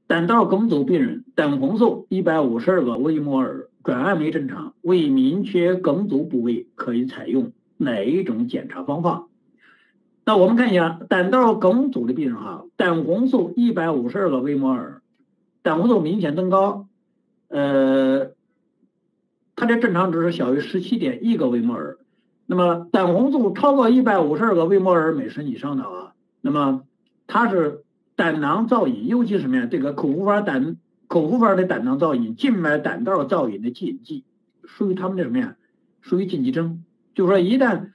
胆道梗阻病人，胆红素152个微摩尔，转氨酶正常，未明确梗阻部位，可以采用哪一种检查方法？那我们看一下胆道梗阻的病人哈，胆红素152个微摩尔，胆红素明显增高，它的正常值是小于17.1个微摩尔。那么胆红素超过152个微摩尔每升以上的啊，那么它是胆囊造影，尤其是什么呀？这个口服法的胆囊造影、静脉胆道造影的禁忌，属于他们的什么呀？属于禁忌症。就是说，一旦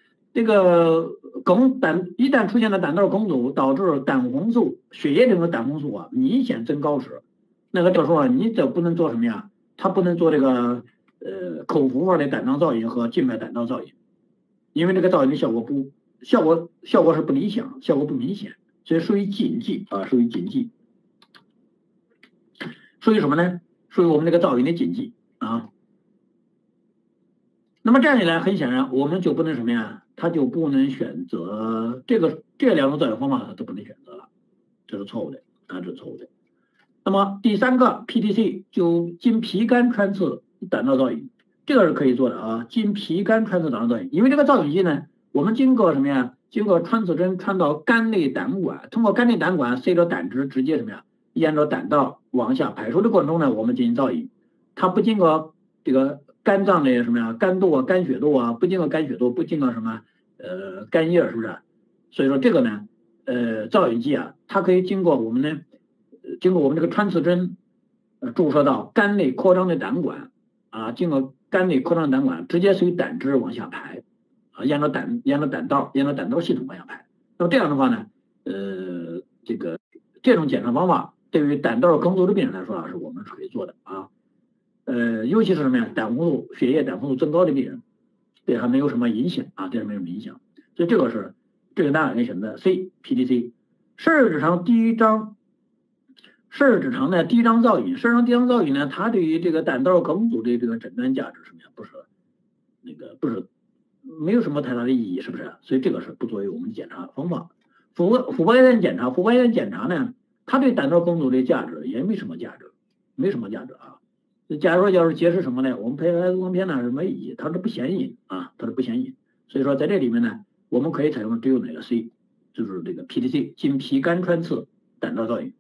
出现了胆道梗阻，导致胆红素血液中的胆红素啊明显增高时，那个这时候啊，你就不能做什么呀？他不能做这个口服法的胆囊造影和静脉胆道造影。因为这个造影的效果是不理想，效果不明显，所以属于禁忌啊，属于禁忌，属于什么呢？属于我们这个造影的禁忌啊。那么这样一来，很显然我们就不能什么呀？他就不能选择这两种造影方法，他都不能选择了，这是错误的啊，这是错误的。那么第三个 PTC 就经皮肝穿刺胆道造影。这个是可以做的啊，经皮肝穿刺胆道造影，因为这个造影剂呢，我们经过什么呀？经过穿刺针穿到肝内胆管，通过肝内胆管随着胆汁直接什么呀？沿着胆道往下排出的过程中呢，我们进行造影，它不经过这个肝脏的什么呀？肝窦啊、肝血窦啊，不经过肝血窦，不经过什么肝叶，是不是？所以说这个呢，造影剂啊，它可以经过我们这个穿刺针注射到肝内扩张的胆管啊，经过肝内扩张胆管直接随胆汁往下排，啊，沿着胆道系统往下排。那么这样的话呢，这种检查方法对于胆道梗阻的病人来说啊，是我们是可以做的啊。尤其是什么呀？血液胆红素增高的病人，对他没有什么影响啊，对他没有什么影响。所以这个答案应该选择 C PTC。十二指肠第一章造影，十二指肠第一章造影呢，它对于这个胆道梗阻的这个诊断价值什么呀？不是没有什么太大的意义，是不是？所以这个是不作为我们的检查方法。腹膜炎检查呢，它对胆道梗阻的价值也没什么价值，啊。假如说要是揭示什么呢？我们拍 X 光片呢是没意义，它是不显影啊，所以说在这里面呢，我们可以采用只有哪个 C， 就是这个 PTC 经皮肝穿刺胆道造影。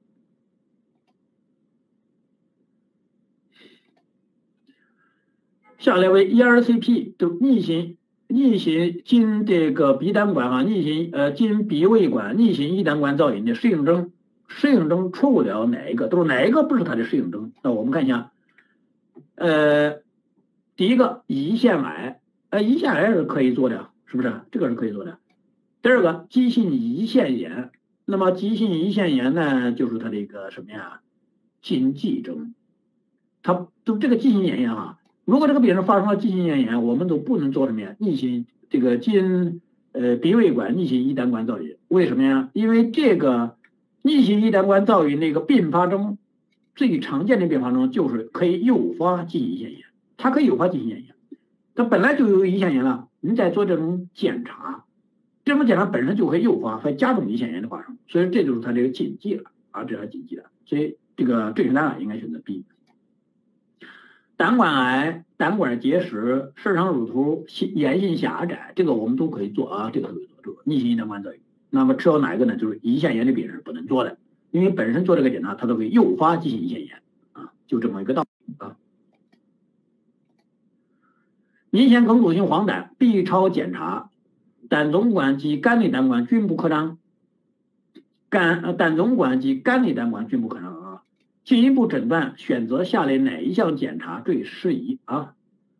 下来为 ERCP， 就逆行经这个鼻胆管啊，经鼻胃管逆行一胆管造影的适应症错误了哪一个？都是哪一个不是它的适应症？那我们看一下。第一个胰腺癌，胰腺癌是可以做的，是不是？这个是可以做的。第二个急性胰腺炎，那么急性胰腺炎呢，就是它的一个什么呀？禁忌症。它就这个急性咽炎啊，如果这个病人发生了急性咽炎，我们都不能做什么呀？经鼻胃管逆行一胆管造影。为什么呀？因为这个逆行一胆管造影那个并发症。最常见的并发症就是可以诱发急性胰腺炎，它可以诱发急性咽炎，它本来就有胰腺炎了，你再做这种检查本身就会诱发和加重胰腺炎的发生，所以这就是它这个禁忌了啊，这是禁忌的，所以这个正确答案应该选择 B。胆管癌、胆管结石、直肠乳突、炎性狭窄，这个我们都可以做啊，这个逆行一胆管造影。那么只有哪一个呢？就是胰腺炎的病人是不能做的。因为本身做这个检查，它都会诱发急性胰腺炎啊，就这么一个道理啊。明显梗阻性黄疸 B 超检查，胆总管及肝内胆管均不扩张，胆总管及肝内胆管均不扩张啊。进一步诊断选择下列哪一项检查最适宜啊？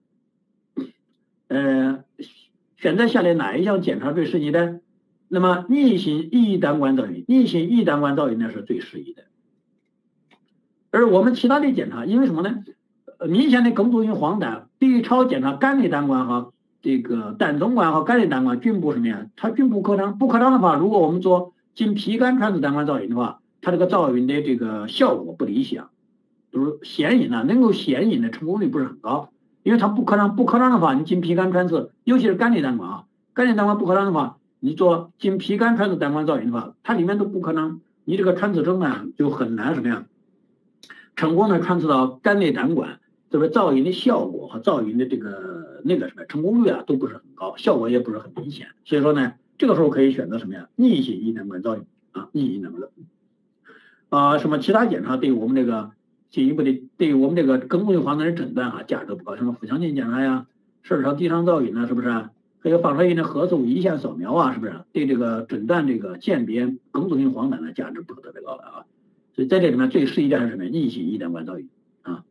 选择下列哪一项检查最适宜呢？那么逆行一胆管造影呢是最适宜的，而我们其他的检查，因为什么呢？明显的梗阻性黄疸 B 超检查肝内胆管和这个胆总管和肝内胆管均不什么呀？它均不扩张，不扩张的话，如果我们做经皮肝穿刺胆管造影的话，它这个造影的这个效果不理想，就是显影啊，能够显影的成功率不是很高，因为它不扩张的话，你经皮肝穿刺，尤其是肝内胆管啊，肝内胆管不扩张的话。你做经皮肝穿刺胆管造影的话，它里面都不可能，你这个穿刺针呢就很难什么呀？ 成功的穿刺到肝内胆管，就是造影的效果和造影的这个什么成功率啊都不是很高，效果也不是很明显。所以说呢，这个时候可以选择什么呀？逆行胰胆管造影啊，逆行胰胆管造影什么其他检查对于我们这个进一步的对于我们这个梗阻性黄疸的诊断啊价值不高，什么腹腔镜检查呀、十二指肠滴肠造影啊，是不是啊？还有放射性的核素胰腺扫描啊，是不是？对这个诊断这个鉴别梗阻性黄疸的价值不是特别高的啊。所以在这里面最适宜的是什么？逆行胰胆管造影啊。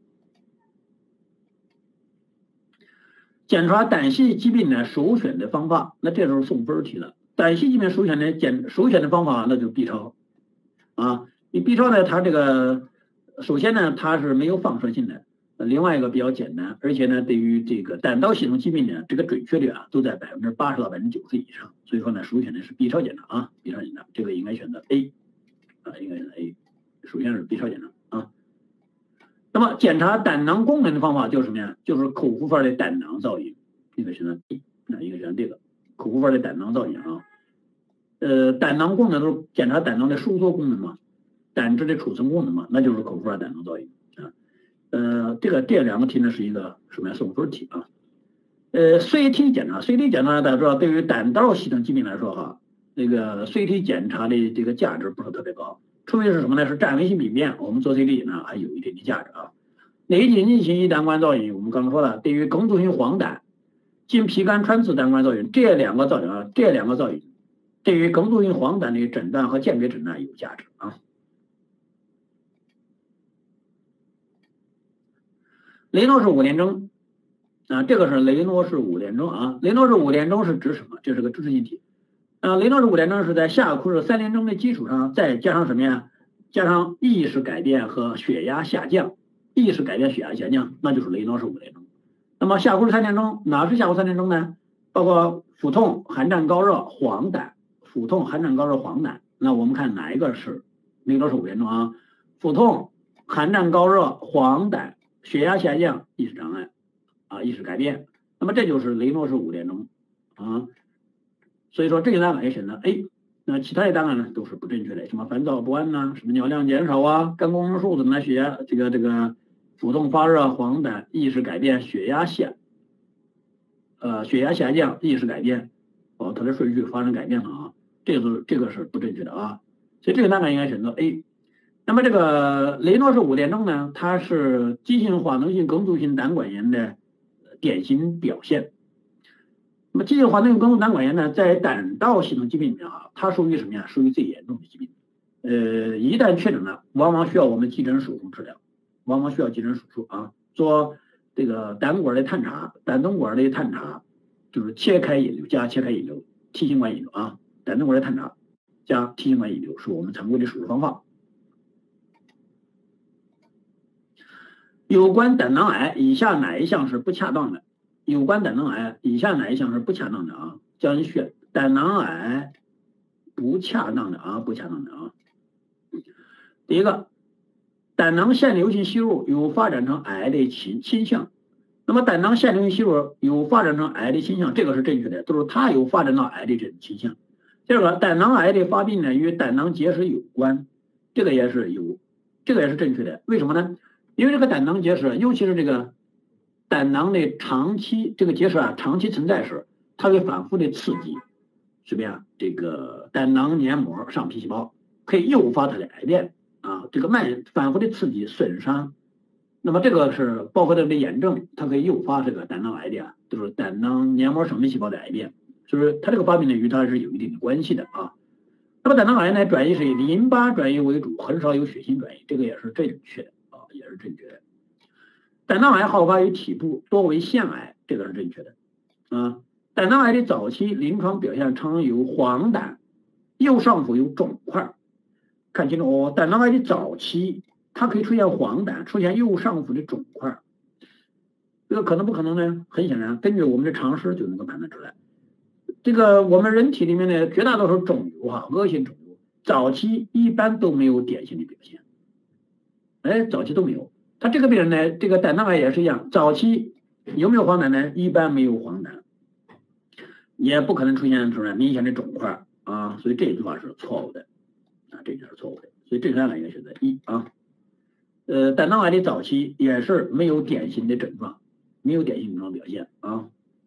检查胆系疾病呢，首选的方法，那这时候送分题了。胆系疾病首选的方法，那就是 B 超啊。你 B 超呢，它这个首先呢，它是没有放射性的。另外一个比较简单，而且呢，对于这个胆道系统疾病呢，这个准确率啊都在80%到90%以上，所以说呢，首选的是 B 超检查啊，B 超检查这个应该选择 A 啊，应该选择 A， 首先是 B 超检查啊。那么检查胆囊功能的方法就是什么呀？就是口服范的胆囊造影，应该选择 B， 那应该选择这个口服范的胆囊造影啊。胆囊功能都是检查胆囊的收缩功能嘛，胆汁的储存功能嘛，那就是口服范胆囊造影啊。这两个题呢是一个什么呀？送分题啊。CT 检查大家知道，对于胆道系统疾病来说哈，这个 CT 检查的这个价值不是特别高，除非是什么呢？是占位性病变，我们做 CT 呢还有一定的价值啊。内镜型胰胆管造影，我们刚刚说了，对于梗阻性黄疸、经皮肝穿刺胆管造影这两个造影，对于梗阻性黄疸的诊断和鉴别诊断有价值啊。雷诺氏5联征啊，这个是雷诺氏5联征啊。雷诺氏5联征是指什么？这是个知识性题。雷诺氏5联征是在下库氏3联征的基础上，再加上什么呀？加上意识改变和血压下降，那就是雷诺氏5联征。那么下库氏3联征哪是下库3联征呢？包括腹痛、寒战高热、黄疸。那我们看哪一个是雷诺氏5联征啊？腹痛、寒战高热、黄疸、血压下降、意识障碍啊，意识改变。那么这就是雷诺氏5联征啊。所以说这个答案也选择 A， 那其他的答案呢都是不正确的，什么烦躁不安呐，什么尿量减少啊，肝功能数怎么血压这个腹痛发热、黄疸、意识改变、血压下降、意识改变，它的顺序发生改变了啊，这个是不正确的啊，所以这个答案应该选择 A。那么这个雷诺氏5联征呢，它是急性化脓性梗阻性胆管炎的典型表现。那么急性化脓性梗阻胆管炎呢，在胆道系统疾病里面啊，它属于什么呀？属于最严重的疾病。一旦确诊了，往往需要我们急诊手术治疗，啊，做这个胆管的探查、胆动管的探查，就是切开引流加切开引流、T 型管引流啊，胆动管的探查加 T 型管引流是我们常规的手术方法。有关胆囊癌，以下哪一项是不恰当的？啊，将选胆囊癌不恰当的啊。第一个，胆囊腺瘤性息肉有发展成癌的倾向。那么胆囊腺瘤性息肉有发展成癌的倾向，这个是正确的，都是它有发展到癌的这种倾向。第二个，胆囊癌的发病呢与胆囊结石有关，这个也是正确的。为什么呢？因为这个胆囊结石，尤其是这个胆囊的长期这个结石啊，长期存在时，它会反复的刺激什么呀？这个胆囊黏膜上皮细胞，可以诱发它的癌变啊。这个反复的刺激损伤，那么这个是包括它的炎症，它可以诱发这个胆囊癌的啊，就是胆囊黏膜上皮细胞的癌变，就是它这个发病呢与它是有一定的关系的啊。那么胆囊癌呢，转移是以淋巴转移为主，很少有血清转移，这个也是正确的。胆囊癌好发于体部，多为腺癌，这个是正确的啊。胆囊癌的早期临床表现常有黄疸，右上腹有肿块，看清楚哦。胆囊癌的早期，它可以出现黄疸，出现右上腹的肿块，这个可能不可能呢？很显然，根据我们的常识就能够判断出来。这个我们人体里面的绝大多数肿瘤恶性肿瘤，早期一般都没有典型的表现。早期都没有。他这个病人呢，这个胆囊癌也是一样，早期有没有黄疸呢？一般没有黄疸，也不可能出现什么明显的肿块啊，所以这句话是错误的啊，所以正确答案应该选择1啊。 胆囊癌的早期也是没有典型的症状，没有典型症状表现啊。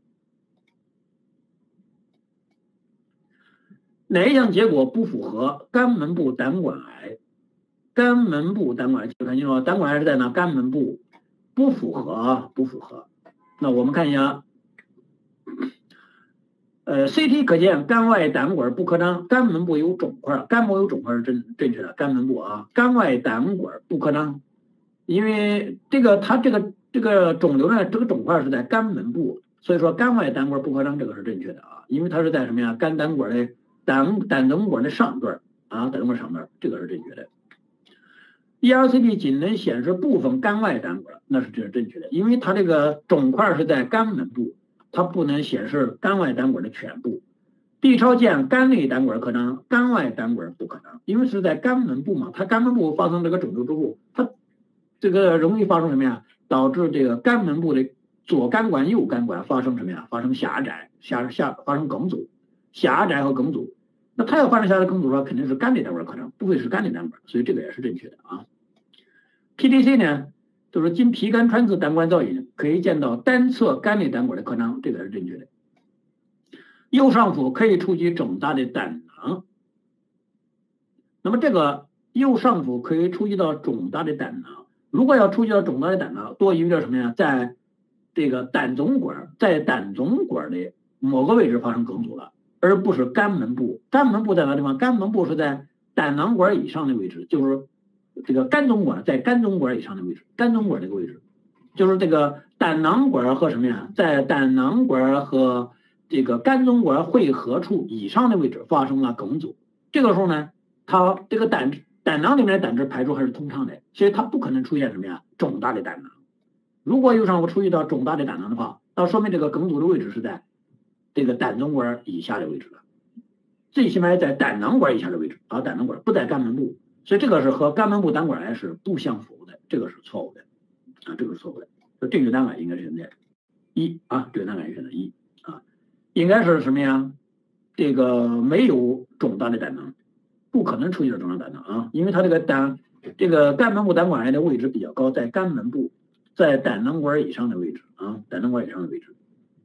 哪一项结果不符合肝门部胆管癌？肝门部胆管癌，看清楚，胆管癌是在哪？肝门部，不符合啊，不符合。那我们看一下。CT 可见肝外胆管不扩张，肝门部有肿块，肝部有肿块是正确的，肝门部啊，肝外胆管不扩张，因为它这个肿瘤呢，这个肿块是在肝门部，所以说肝外胆管不扩张这个是正确的啊，因为它是在什么呀？肝胆管的胆总管的上段啊，胆总管上段，这个是正确的。ERCP 仅能显示部分肝外胆管，那是正确的，因为它这个肿块是在肝门部。它不能显示肝外胆管的全部。B 超见肝内胆管扩张，肝外胆管不扩张，因为是在肝门部嘛，它肝门部发生这个肿瘤之后，它这个容易发生什么呀？导致这个肝门部的左肝管、右肝管发生什么呀？发生狭窄、发生梗阻、狭窄和梗阻。那它要发生狭窄梗阻的话，肯定是肝内胆管扩张，不会是肝内胆管，所以这个也是正确的啊。PTC 呢？就是经皮肝穿刺胆管造影，可以见到单侧肝内胆管的扩张，这个是正确的。右上腹可以触及肿大的胆囊，那么这个右上腹可以触及到肿大的胆囊，如果要触及到肿大的胆囊，多意味着什么呀？在这个胆总管的某个位置发生梗阻了，而不是肝门部。肝门部在哪地方？肝门部是在胆囊管以上的位置，就是这个肝总管在肝总管以上的位置，肝总管这个位置，就是这个胆囊管和什么呀？在胆囊管和这个肝总管汇合处以上的位置发生了梗阻。这个时候呢，它这个胆囊里面的胆汁排出还是通畅的，所以它不可能出现什么呀？肿大的胆囊。如果右上腹触及到肿大的胆囊的话，那说明这个梗阻的位置是在这个胆总管以下的位置了，最起码在胆囊管以下的位置啊，胆囊管不在肝门部。所以这个是和肝门部胆管癌是不相符的，这个是错误的啊，这个是错误的。正确答案应该是选择一啊，正确答案选择一啊，应该是什么呀？这个没有肿大的胆囊，不可能出现肿大胆囊啊，因为它这个肝门部胆管癌的位置比较高，在肝门部，在胆囊管以上的位置啊，胆囊管以上的位置。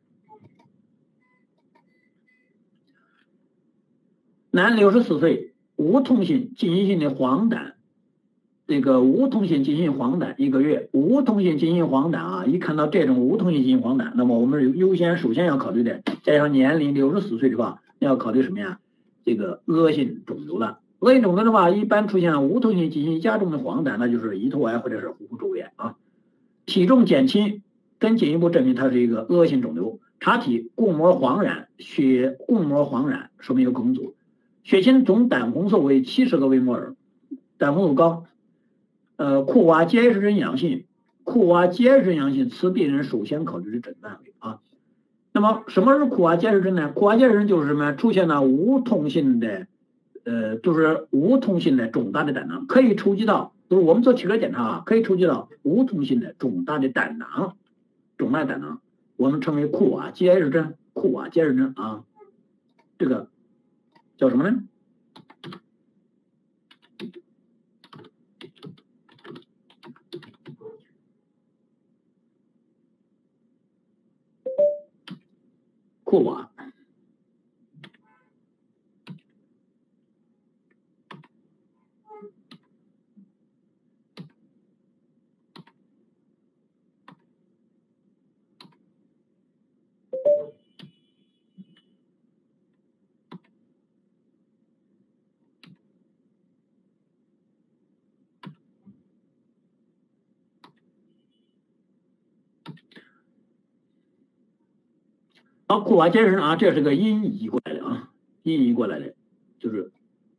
男64岁。无痛性进行性的黄疸，这个无痛性进行性黄疸1个月，无痛性进行性黄疸啊，一看到这种无痛性进行黄疸，那么我们首先要考虑的，加上年龄64岁的话，要考虑什么呀？这个恶性肿瘤了。恶性肿瘤的话，一般出现无痛性进行性加重的黄疸，那就是胰头癌或者是壶部周炎啊。体重减轻，更进一步证明它是一个恶性肿瘤。查体固膜黄染，血固膜黄染，说明有梗阻。血清总胆红素为70个微摩尔，胆红素高。库瓦 GH 针阳性，此病人首先考虑的诊断为啊。那么什么是库瓦 GH 针呢？库瓦 GH 针就是什么？出现了无痛性的，就是无痛性的肿大的胆囊，可以触及到，就是我们做体格检查啊，可以触及到无痛性的肿大的胆囊，我们称为库瓦 GH 针，啊，这个叫什么呢？库瓦。好，库瓦 GH 针啊，这是个音译过来的啊，就是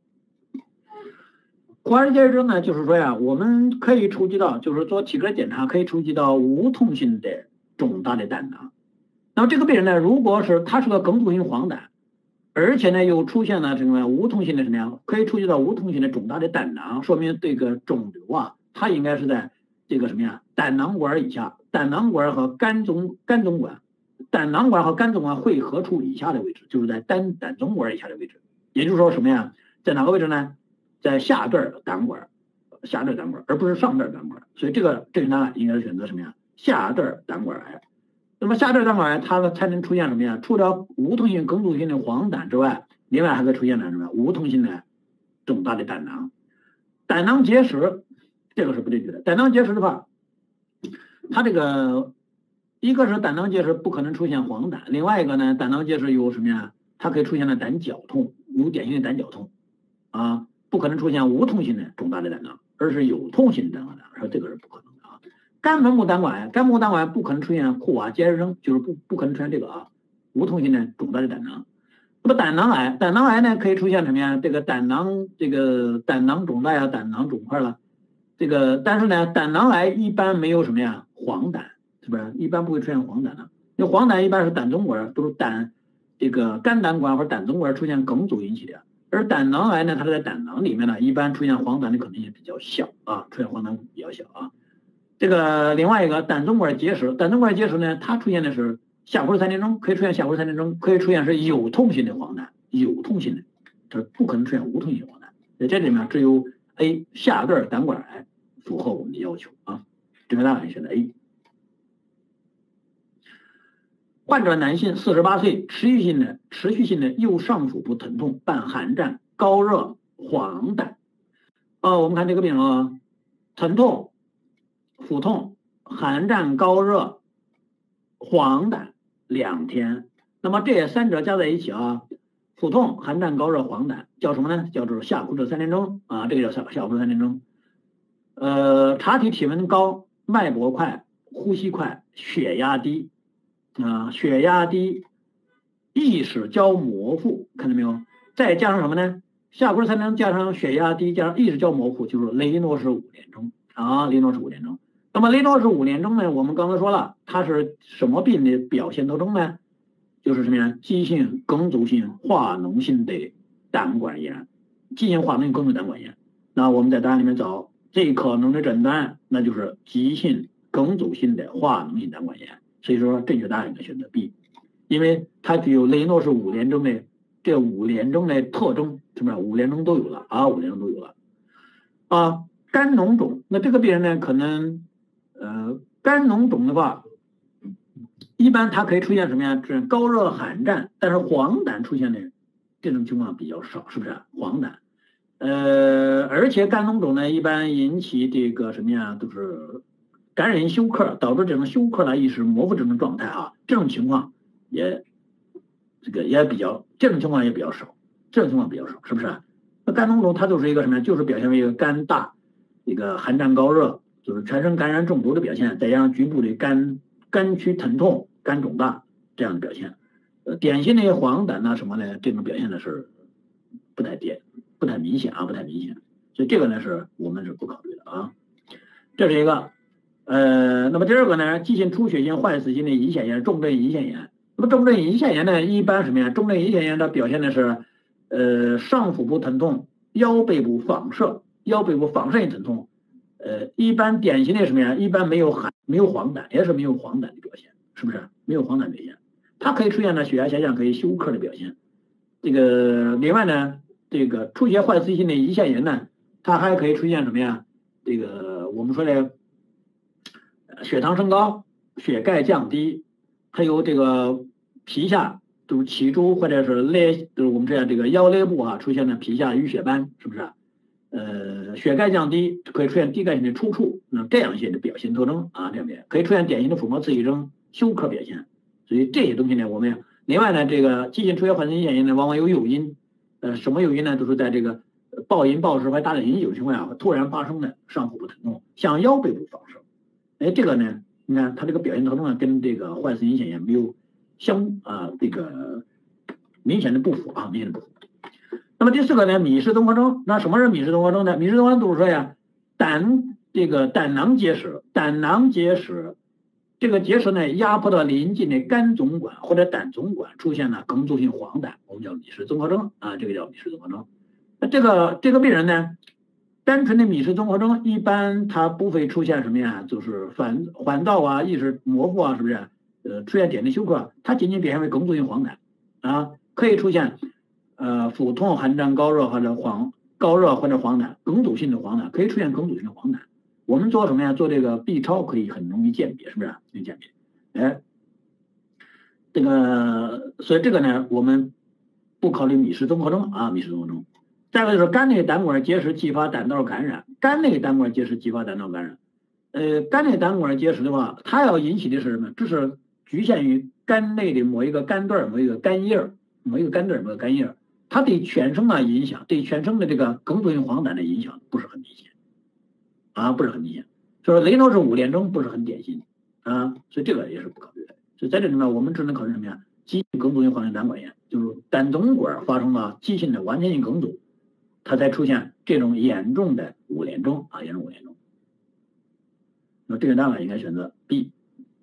库瓦 GH 针呢，就是说呀，我们可以触及到，就是做体格检查可以触及到无痛性的肿大的胆囊。那么这个病人呢，如果是他是个梗阻性黄疸，而且呢又出现了什么无痛性的什么呀，可以触及到无痛性的肿大的胆囊，说明这个肿瘤啊，它应该是在这个什么呀，胆囊管以下，胆囊管和肝总管。胆囊管和肝总管汇合处以下的位置，就是在胆总管以下的位置，也就是说什么呀？在哪个位置呢？在下段胆管下段胆管，而不是上段胆管。所以这个正确答案应该是选择什么呀？下段胆管癌。那么下段胆管癌它才能出现什么呀？除了无痛性梗阻性的黄疸之外，另外还可以出现什么？无痛性的肿大的胆囊。胆囊结石这个是不对的。胆囊结石的话，它这个一个是胆囊结石不可能出现黄疸，另外一个呢，胆囊结石有什么呀？它可以出现的胆绞痛，有典型的胆绞痛啊，不可能出现无痛性的肿大的胆囊，而是有痛性的胆囊，说这个是不可能的啊。肝门部胆管癌，肝门部胆管癌不可能出现库瓦结石症，就是不可能出现这个啊，无痛性的肿大的胆囊。那么胆囊癌，胆囊癌呢可以出现什么呀？这个胆囊肿大呀，胆囊肿块了。这个但是呢，胆囊癌一般没有什么呀黄疸，是不是？一般不会出现黄疸的。因为黄疸一般是胆总管都是这个肝胆管或者胆总管出现梗阻引起的，而胆囊癌呢，它在胆囊里面呢，一般出现黄疸的可能性比较小啊，出现黄疸比较小啊。这个另外一个胆总管结石，胆总管结石呢，它出现的是下胡3点钟，可以出现下胡3点钟，可以出现是有痛性的黄疸，有痛性的，它不可能出现无痛性黄疸。在这里面只有 A 下段胆管癌符合我们的要求啊，正确答案选择 A。患者男性，48岁，持续性的右上腹部疼痛伴寒战、高热、黄疸。我们看这个病人啊，疼痛、腹痛、寒战、高热、黄疸2天。那么这三者加在一起啊，腹痛、寒战、高热、黄疸叫什么呢？叫做下腹症3点钟啊，这个叫下腹症3点钟。查体体温高，脉搏快，呼吸快，血压低。血压低，意识较模糊，看到没有？再加上什么呢？下腹3点钟加上血压低，加上意识较模糊，就是雷诺氏5点钟啊，雷诺氏5点钟。那么雷诺氏5点钟呢？我们刚才说了，它是什么病的表现特征呢？就是什么呀？急性梗阻性化脓性的胆管炎，急性化脓性梗阻胆管炎。那我们在答案里面找最可能的诊断，那就是急性梗阻性的化脓性胆管炎。所以说正确答案应该选择 B， 因为它具有雷诺氏5点钟的这5点钟的特征，是不是？5点钟都有了啊，5点钟都有了啊。肝脓肿，那这个病人呢，可能肝脓肿的话，一般它可以出现什么呀？是高热寒战，但是黄疸出现的这种情况比较少，是不是？黄疸，而且肝脓肿呢，一般引起这个什么呀？都是感染性休克，导致这种休克的意识模糊这种状态啊，这种情况也比较，这种情况也比较少，是不是？那肝脓肿它就是一个什么呀？就是表现为一个肝大，一个寒战高热，就是全身感染中毒的表现，再加上局部的肝区疼痛、肝肿大这样的表现。典型的黄疸呐什么的，这种表现的是不太明显啊，不太明显。所以这个呢是我们是不考虑的啊。这是一个。那么第二个呢，急性出血性坏死性的胰腺炎，重症胰腺炎。那么重症胰腺炎呢，一般什么呀？重症胰腺炎它表现的是上腹部疼痛，腰背部放射性疼痛。一般典型的什么呀？一般没有黄疸，也是没有黄疸的表现，是不是？没有黄疸表现，它可以出现呢血压下降，可以休克的表现。这个另外呢，这个出血坏死性的胰腺炎呢，它还可以出现什么呀？这个我们说的血糖升高、血钙降低，还有这个皮下就是脐珠或者是就是我们这个腰肋部出现了皮下淤血斑，是不是？血钙降低可以出现低钙性的抽搐，那这样一些的表现特征啊，这样可以出现典型的腹膜刺激征、休克表现。所以这些东西呢，我们另外呢，这个急性出血坏死性胰腺炎呢，往往有诱因，什么诱因呢？都是在这个暴饮暴食或大量饮酒情况下突然发生的上腹部疼痛，向腰背部放射。这个呢，你看它这个表现特征呢，跟这个坏死性胰腺炎没有这个明显的不符啊，那么第四个呢，米氏综合征。那什么是米氏综合征呢？米氏综合征就是说呀，胆囊结石，这个结石呢压迫到邻近的肝总管或者胆总管，出现了梗阻性黄疸，我们叫米氏综合征啊，这个叫米氏综合征。那这个病人呢，单纯的米氏综合征一般它不会出现什么呀？就是烦躁啊、意识模糊啊，是不是？出现点滴休克，它仅仅表现为梗阻性黄疸啊，可以出现腹痛、寒战、高热或者高热或者黄疸，梗阻性的黄疸可以出现梗阻性的黄疸。我们做什么呀？做这个 B 超可以很容易鉴别，是不是？可以鉴别。哎，这个所以这个呢，我们不考虑米氏综合征啊，米氏综合征。再一个就是肝内胆管结石继发胆道感染，肝内胆管结石继发胆道感染。肝内胆管结石的话，它要引起的是什么？这是局限于肝内的某一个肝段、某一个肝叶、某一个肝段、某一个肝叶，它对全身的影响，对全身的这个梗阻性黄疸的影响不是很明显啊，不是很明显。所以说雷诺氏5联征不是很典型啊，所以这个也是不考虑的。所以在这里面，我们只能考虑什么呀？急性梗阻性黄疸胆管炎，就是胆总管发生了急性的完全性梗阻，它才出现这种严重的5联征啊，严重5联征。那这个答案应该选择 B。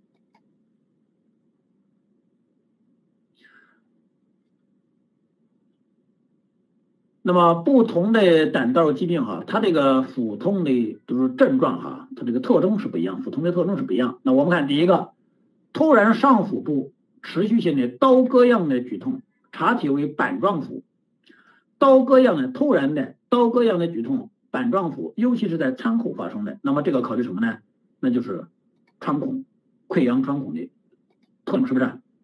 那么不同的胆道疾病哈，它这个腹痛的就是症状哈，它这个特征是不一样，腹痛的特征是不一样。那我们看第一个，突然上腹部持续性的刀割样的剧痛，查体为板状腹。刀割样的突然的刀割样的剧痛，板状腹，尤其是在餐后发生的，那么这个考虑什么呢？那就是穿孔、溃疡穿孔的特征，是不是？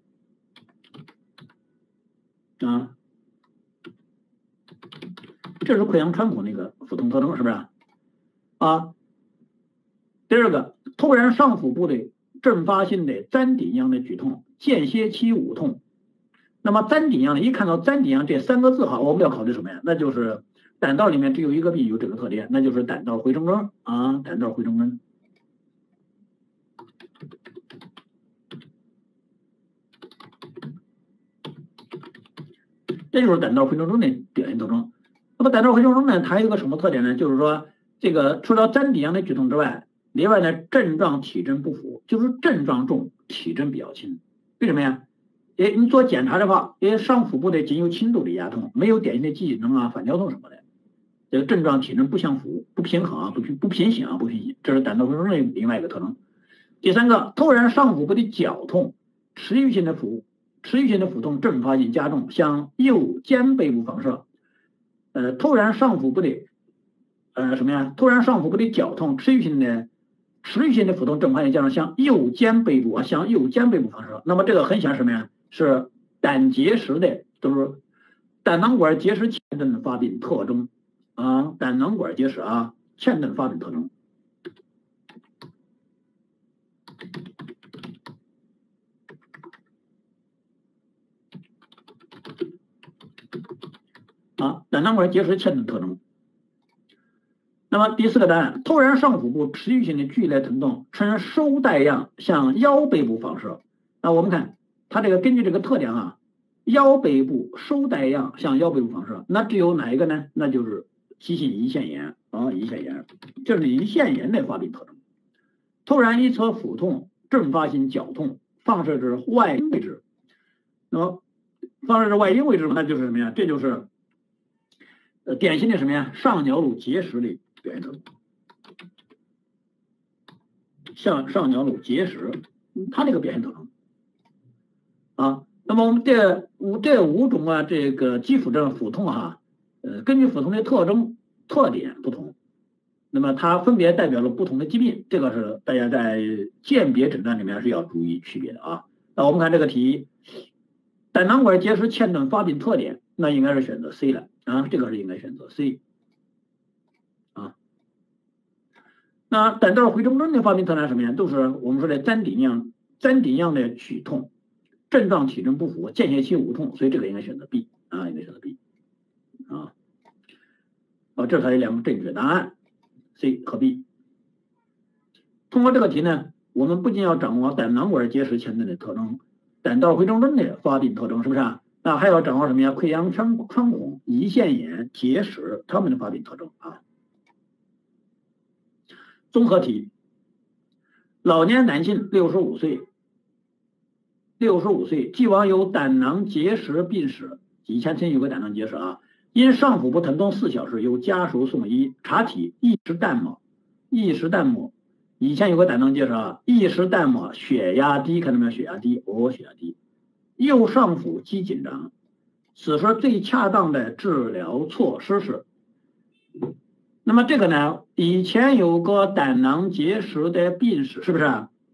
啊，这是溃疡穿孔那个腹痛特征，是不是？啊，第二个，突然上腹部的阵发性的砧顶样的剧痛，间歇期无痛。那么砧顶样的，一看到砧顶样这3个字哈，我们要考虑什么呀？那就是胆道里面只有一个病有这个特点，那就是胆道回声征啊，胆道回声征。这就是胆道回声征的表现特征。那么胆道回声征呢，它有一个什么特点呢？就是说，这个除了砧顶样的剧痛之外，另外呢症状体征不符，就是症状重，体征比较轻。为什么呀？你做检查的话，上腹部的仅有轻度的压痛，没有典型的记忆症啊、反跳动什么的。这个症状体征不相符、不平衡啊、不平行啊、不平行，这是胆道回声征的另外一个特征。第三个，突然上腹部的绞痛，持续性的腹痛阵发性加重，向右肩背部放射。突然上腹部的什么呀？突然上腹部的绞痛，持续性的腹痛阵发性加重，向右肩背部放射。那么这个很显然什么呀？是胆结石的，就是胆囊管结石前症的发病特征啊，胆囊管结石啊前症发病特征。啊，胆囊管结石前症特征。那么第4个答案，突然上腹部持续性的剧烈疼痛，呈收带样向腰背部放射。那我们看它这个根据这个特点啊，腰背部收带样向腰背部放射，那只有哪一个呢？那就是急性胰腺炎啊，胰腺炎，这是胰腺炎的发病特征。突然一侧腹痛，阵发性绞痛，放射至外阴位置。那么放射至外阴位置，那就是什么呀？这就是典型的什么呀？上鸟路结石的表现特征。像上鸟路结石，它这个表现特征啊。那么我们这5种啊，这个基础症腹痛哈，根据腹痛的特征特点不同，那么它分别代表了不同的疾病，这个是大家在鉴别诊断里面是要注意区别的啊。那我们看这个题，胆囊管结石前症发病特点，那应该是选择 C 了啊，这个是应该选择 C 啊。那胆道回声征的发病特点什么呀？都是我们说的砧顶样的剧痛，症状体征不符，间歇期无痛，所以这个应该选择 B 啊，应该选择 B 啊。这是它的2个正确答案 C 和 B。通过这个题呢，我们不仅要掌握胆囊管结石前症的特征，胆道回声征的发病特征，是不是啊？那还要掌握什么呀？溃疡穿孔、胰腺炎、结石它们的发病特征啊。综合题，老年男性65岁，既往有胆囊结石病史，以前曾有个胆囊结石啊，因上腹部疼痛4小时，由家属送医，查体异食淡膜，以前有个胆囊结石啊，异食淡膜，血压低，看到没有？血压低，血压低，右上腹肌紧张。此时最恰当的治疗措施是那么这个呢，以前有个胆囊结石的病史，是不是？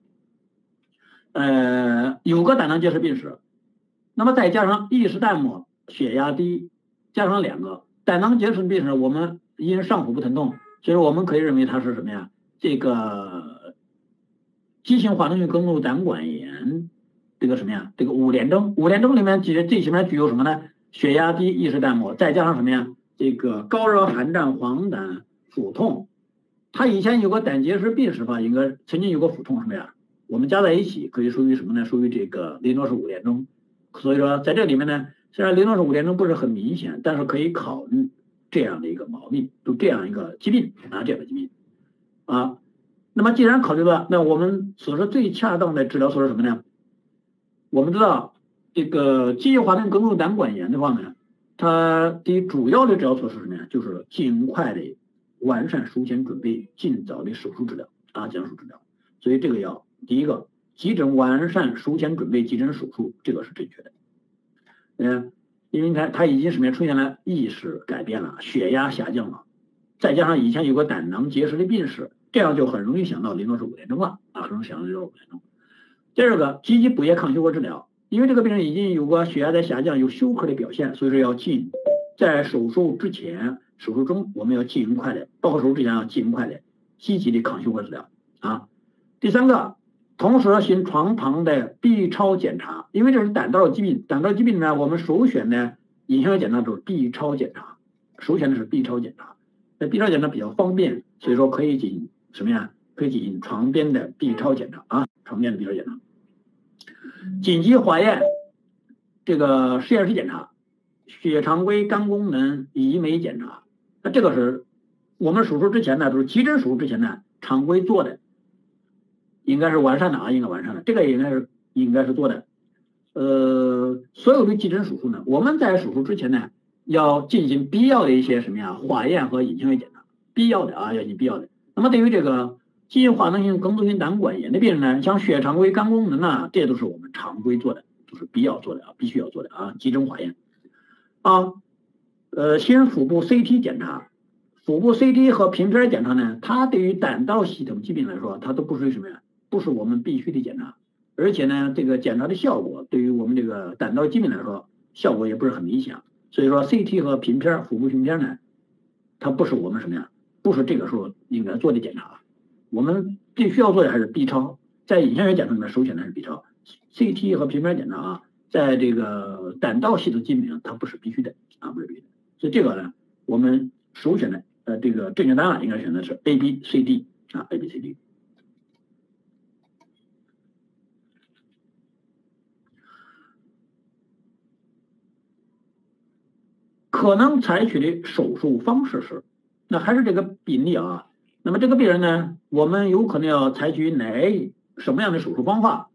有个胆囊结石病史，那么再加上异食淡漠、血压低，加上2个胆囊结石病史，我们因上腹部疼痛，所以说我们可以认为它是什么呀？这个急性化脓性梗阻胆管炎，这个什么呀？这个5联征，5联征里面最起码具有什么呢？血压低、异食淡漠，再加上什么呀？这个高热寒战、黄疸、腹痛。他以前有个胆结石病史吧，应该曾经有个腹痛什么呀？我们加在一起可以属于什么呢？属于这个雷诺氏5联征。所以说在这里面呢，虽然雷诺氏5联征不是很明显，但是可以考虑这样的一个毛病，就这样一个疾病啊，这样的疾病啊。那么既然考虑了，那我们所说最恰当的治疗措施是什么呢？我们知道这个急性化脓梗阻胆管炎的话呢，它的主要的治疗措施是什么呀？就是尽快的完善术前准备，尽早的手术治疗啊，手术治疗。所以这个要第一个，急诊完善术前准备，急诊手术，这个是正确的。因为它已经什么出现了意识改变了，血压下降了，再加上以前有个胆囊结石的病史，这样就很容易想到雷诺氏5联征了啊，很容易想到雷诺氏5联征。第二个，积极补液抗休克治疗，因为这个病人已经有过血压在下降，有休克的表现，所以说要在手术之前、手术中，我们要尽快的，包括手术之前要尽快的积极的抗休克治疗啊。第三个，同时行床旁的 B 超检查，因为这是胆道疾病，胆道疾病呢，我们首选的影像学检查就是 B 超检查，首选的是 B 超检查。那 B 超检查比较方便，所以说可以进行什么呀？可以进行床边的 B 超检查啊，床边的 B 超检查。紧急化验这个实验室检查，血常规、肝功能、胰酶检查，那这个是我们手术之前呢，就是急诊手术之前呢，常规做的，应该是完善的啊，应该完善的，这个应该是做的。所有的急诊手术呢，我们在手术之前呢，要进行必要的一些什么呀，化验和影像学检查，必要的啊，要进行必要的。那么对于这个急性化脓性梗阻性胆管炎的病人呢，像血常规、肝功能啊，这都是我们常规做的，都是必要做的啊，必须要做的啊，急诊化验啊。先腹部 CT 检查，腹部 CT 和平片检查呢，它对于胆道系统疾病来说，它都不属于什么呀？不是我们必须的检查，而且呢，这个检查的效果对于我们这个胆道疾病来说，效果也不是很理想。所以说 CT 和平片、腹部平片呢，它不是我们什么呀？不是这个时候应该做的检查。我们必须要做的还是 B 超，在影像学检查里面首选的是 B 超，CT 和平片检查啊，在这个胆道系统疾病它不是必须的啊，不是必须的。所以这个呢，我们首选的这个正确答案应该选的是 ABCD 啊 ABCD。可能采取的手术方式是，那还是这个病例啊。那么这个病人呢，我们有可能要采取什么样的手术方法？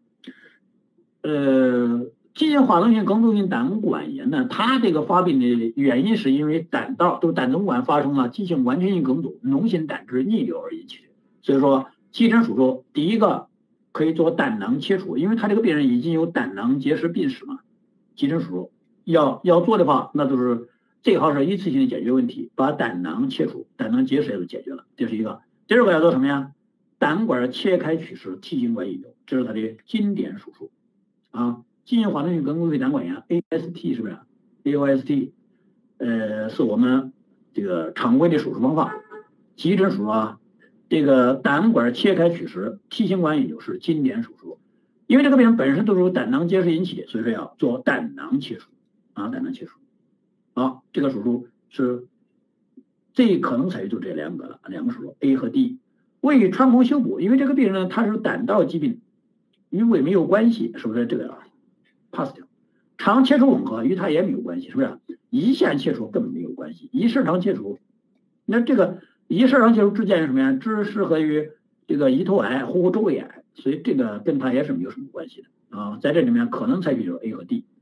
急性化脓性梗阻性胆管炎呢，它这个发病的原因是因为胆道都胆总管发生了急性完全性梗阻、脓性胆汁逆流而引起的。所以说，急诊手术第一个可以做胆囊切除，因为他这个病人已经有胆囊结石病史嘛。急诊手术要做的话，那就是最好是一次性的解决问题，把胆囊切除，胆囊结石也就解决了，这是一个。第二个要做什么呀？胆管切开取石，T 型管引流，这是它的经典手术啊。急性化脓性梗阻性胆管炎 AST 是不是 ？AOST 是我们这个常规的手术方法。急诊手术啊，这个胆管切开取石，T 型管引流是经典手术。因为这个病人本身都是由胆囊结石引起的，所以说要做胆囊切除啊，胆囊切除。好，这个手术是最可能采取就这两个手术 A 和 D。胃穿孔修补，因为这个病人呢他是胆道疾病，与胃没有关系，是不是这个？pass 掉。肠切除吻合与它也没有关系，是不是？胰腺切除根本没有关系，胰室肠切除，那这个胰室肠切除只见于什么呀？只适合于这个胰头癌、呼周围癌，所以这个跟它也是没有什么关系的啊。在这里面可能采取就是 A 和 D。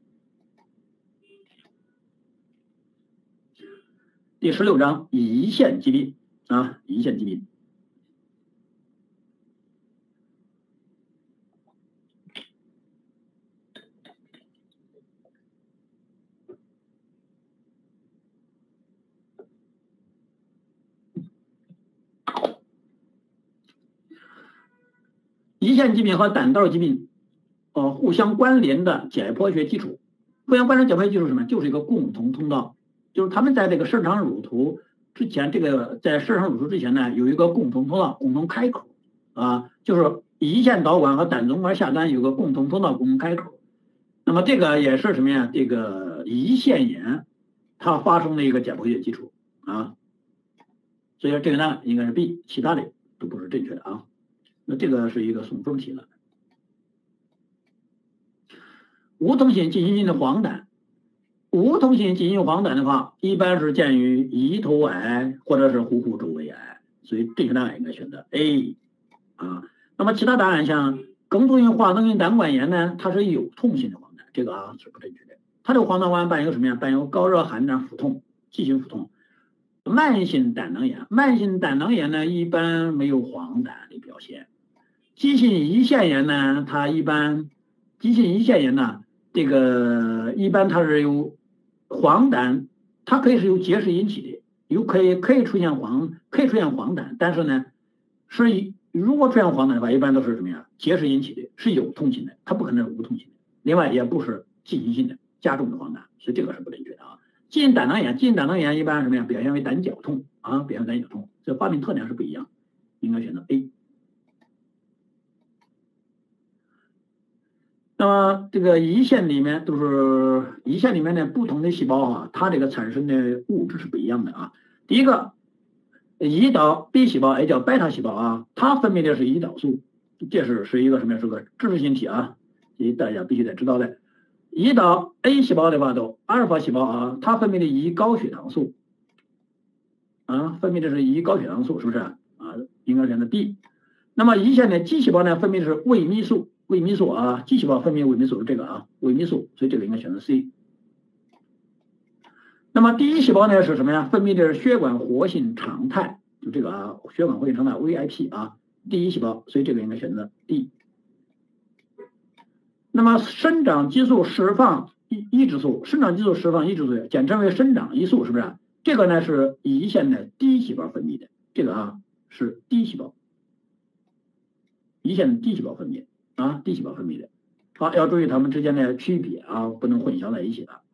第16章胰腺疾病啊，胰腺疾病。 胰腺疾病和胆道疾病互相关联的解剖学基础。互相关联解剖学基础是什么？就是一个共同通道，就是他们在这个十指肠乳突之前，这个在十指肠乳突之前呢，有一个共同通道、共同开口啊，就是胰腺导管和胆总管下端有个共同通道、共同开口。那么这个也是什么呀？这个胰腺炎它发生的一个解剖学基础啊。所以说这个呢应该是 B， 其他的都不是正确的啊。那这个是一个送分题了。无痛性进行性的黄疸，无痛性进行性黄疸的话，一般是见于胰头癌或者是壶腹周围癌，所以正确答案应该选择 A 啊。那么其他答案像梗阻性化脓性胆管炎呢，它是有痛性的黄疸，这个啊是不正确的。它这个黄疸丸伴有什么呀？伴有高热寒战腹痛、急性腹痛。慢性胆囊炎，慢性胆囊炎呢一般没有黄疸的表现。急性胰腺炎呢，它一般急性胰腺炎呢，这个一般它是由黄疸，它可以是由结石引起的，可以出现黄疸，但是呢，如果出现黄疸的话，一般都是什么呀？结石引起的，是有痛性的，它不可能是无痛性的。另外也不是进行性的加重的黄疸，所以这个是不正确的啊。急性胆囊炎一般什么呀？表现为胆绞痛啊，表现胆绞痛，这发病特点是不一样，应该选择 A。那么这个胰腺里面的不同的细胞啊，它这个产生的物质是不一样的啊。第一个，胰岛 B 细胞也叫贝塔细胞啊，它分泌的是胰岛素，这是一个什么呀？是个知识性题啊，大家必须得知道的。胰岛 A 细胞的话都阿尔法细胞啊，它分泌的胰高血糖素啊，分泌的是胰高血糖素，是不是啊？应该选择 B。那么胰腺的 G 细胞呢，分泌的是胃泌素啊 ，G 细胞分泌胃泌素是这个啊，胃泌素，所以这个应该选择 C。那么第一细胞呢是什么呀？分泌的是血管活性常态，就这个啊，血管活性常态 VIP 啊，第一细胞，所以这个应该选择 D。那么生长激素释放抑制素，简称为生长激素，是不是？这个呢是胰腺的第一细胞分泌的，这个啊是第一细胞，胰腺的第一细胞分泌啊，第一细胞分泌的。好，要注意它们之间的区别啊，不能混淆在一起的啊。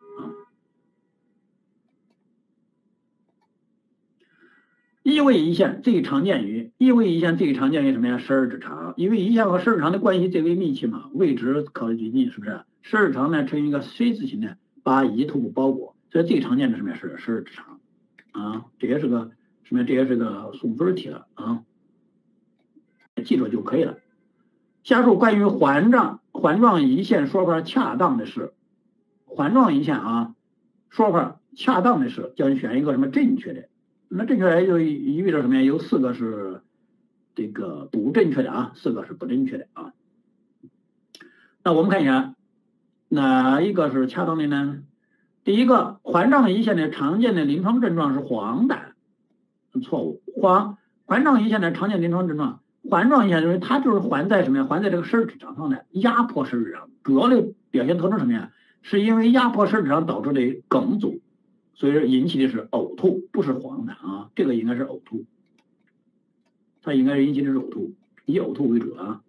异位胰腺最常见于什么呀？十二指肠，因为胰腺和十二指肠的关系最为密切嘛，位置靠得最近，是不是？十二指肠呢呈一个锥字形的把胰头部包裹，所以最常见的什么呀？是十二指肠啊，这也是个什么？这也是个送分题了啊，记住就可以了。下述关于环状胰腺说法恰当的是，环状胰腺啊说法恰当的是，叫你选一个什么正确的。那正确的就意味着什么呀？有4个是这个不正确的啊，4个是不正确的啊。那我们看一下哪一个是恰当的呢？第一个，环状胰腺的常见的临床症状是黄疸，错误。环状胰腺的常见临床症状，环状胰腺就是它就是环在什么呀？环在这个十二指肠上的，压迫十二指肠，主要的表现特征什么呀？是因为压迫十二指肠导致的梗阻。所以引起的是呕吐，不是黄疸啊，这个应该是呕吐，它应该是引起的是呕吐，以呕吐为主啊。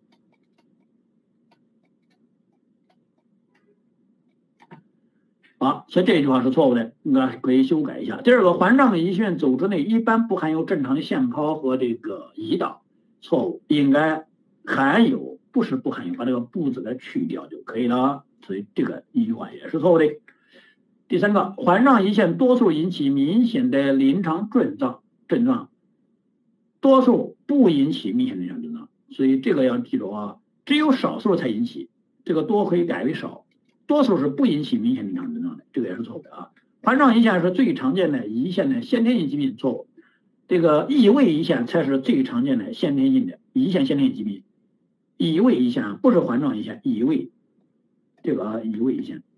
好，所以这句话是错误的，应该可以修改一下。第二个，环状胰腺组织内一般不含有正常的腺泡和这个胰岛，错误，应该含有，不是不含有，把这个不字给去掉就可以了。所以这个一句话也是错误的。第三个，环状胰腺多数引起明显的临床症状，多数不引起明显的临床症状，所以这个要记住啊，只有少数才引起，这个多可以改为少，多数是不引起明显临床症状的，这个也是错误的啊。环状胰腺是最常见的胰腺的先天性疾病，错误，这个异位胰腺才是最常见的先天性的胰腺先天性疾病，异位胰腺啊，不是环状胰腺，异位，这个啊，异位胰腺。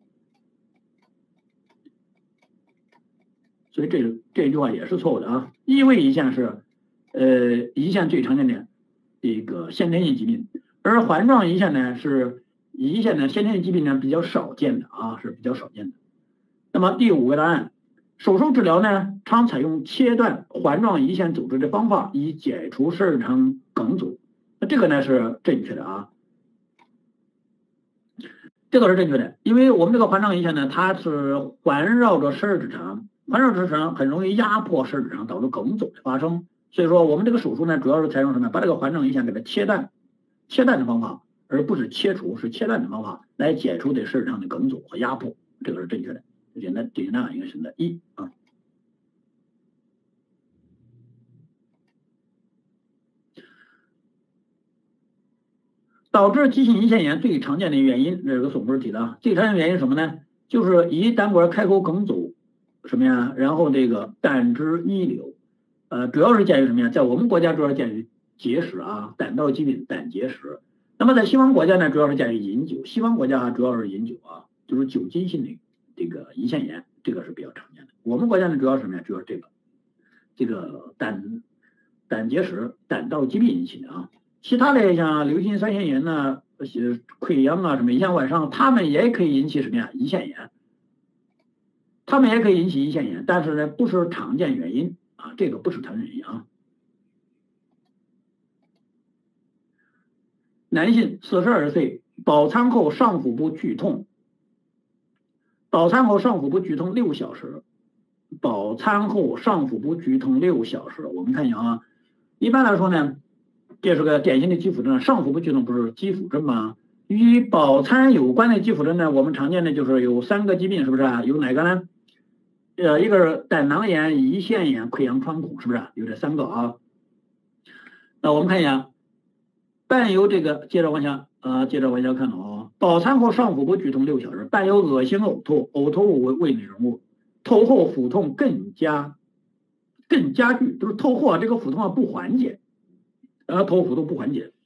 所以这句话也是错误的啊！异位胰腺是胰腺最常见的这个先天性疾病，而环状胰腺呢是胰腺的先天性疾病呢比较少见的啊，是比较少见的。那么第5个答案，手术治疗呢常采用切断环状胰腺组织的方法，以解除十二指肠梗阻， 那这个呢是正确的啊，这个是正确的，因为我们这个环状胰腺呢，它是环绕着十二指肠，环绕十二指肠很容易压迫十二指肠，导致梗阻的发生。所以说我们这个手术呢，主要是采用什么？把这个环状胰腺给它切断，切断的方法，而不是切除，是切断的方法来解除对十二指肠的梗阻和压迫，这个是正确的。简单一个选择一啊。导致急性胰腺炎最常见的原因，这是个总不是题的啊。最常见的原因是什么呢？就是胰胆管开口梗阻，什么呀？然后这个胆汁溢流，主要是见于什么呀？在我们国家主要是见于结石啊，胆道疾病、胆结石。那么在西方国家呢，主要是见于饮酒，西方国家主要是饮酒啊，就是酒精性的这个胰腺炎，这个是比较常见的。我们国家呢，主要是什么呀？主要是这个胆结石、胆道疾病引起的啊。其他的像硫辛酸腺炎呐、溃疡啊、什么胰腺外伤，它们也可以引起什么呀？胰腺炎，它们也可以引起胰腺炎，但是呢，不是常见原因啊，这个不是常见原因啊。男性42岁，饱餐后上腹部剧痛，饱餐后上腹部剧痛6小时，饱餐后上腹部剧痛6小时。我们看一下啊，一般来说呢，这是个典型的肌腹症，上腹部剧痛不是肌腹症吗？与饱餐有关的肌腹症呢，我们常见的就是有3个疾病，是不是啊？有哪个呢？一个是胆囊炎、胰腺炎、溃疡穿孔，是不是有这3个啊？那我们看一下，伴有这个，接着往下看啊。饱餐后上腹部剧痛6小时，伴有恶心呕吐，呕吐物为胃内容物，透后腹痛更加剧，就是透后这个腹痛不缓解，透后腹痛不缓解。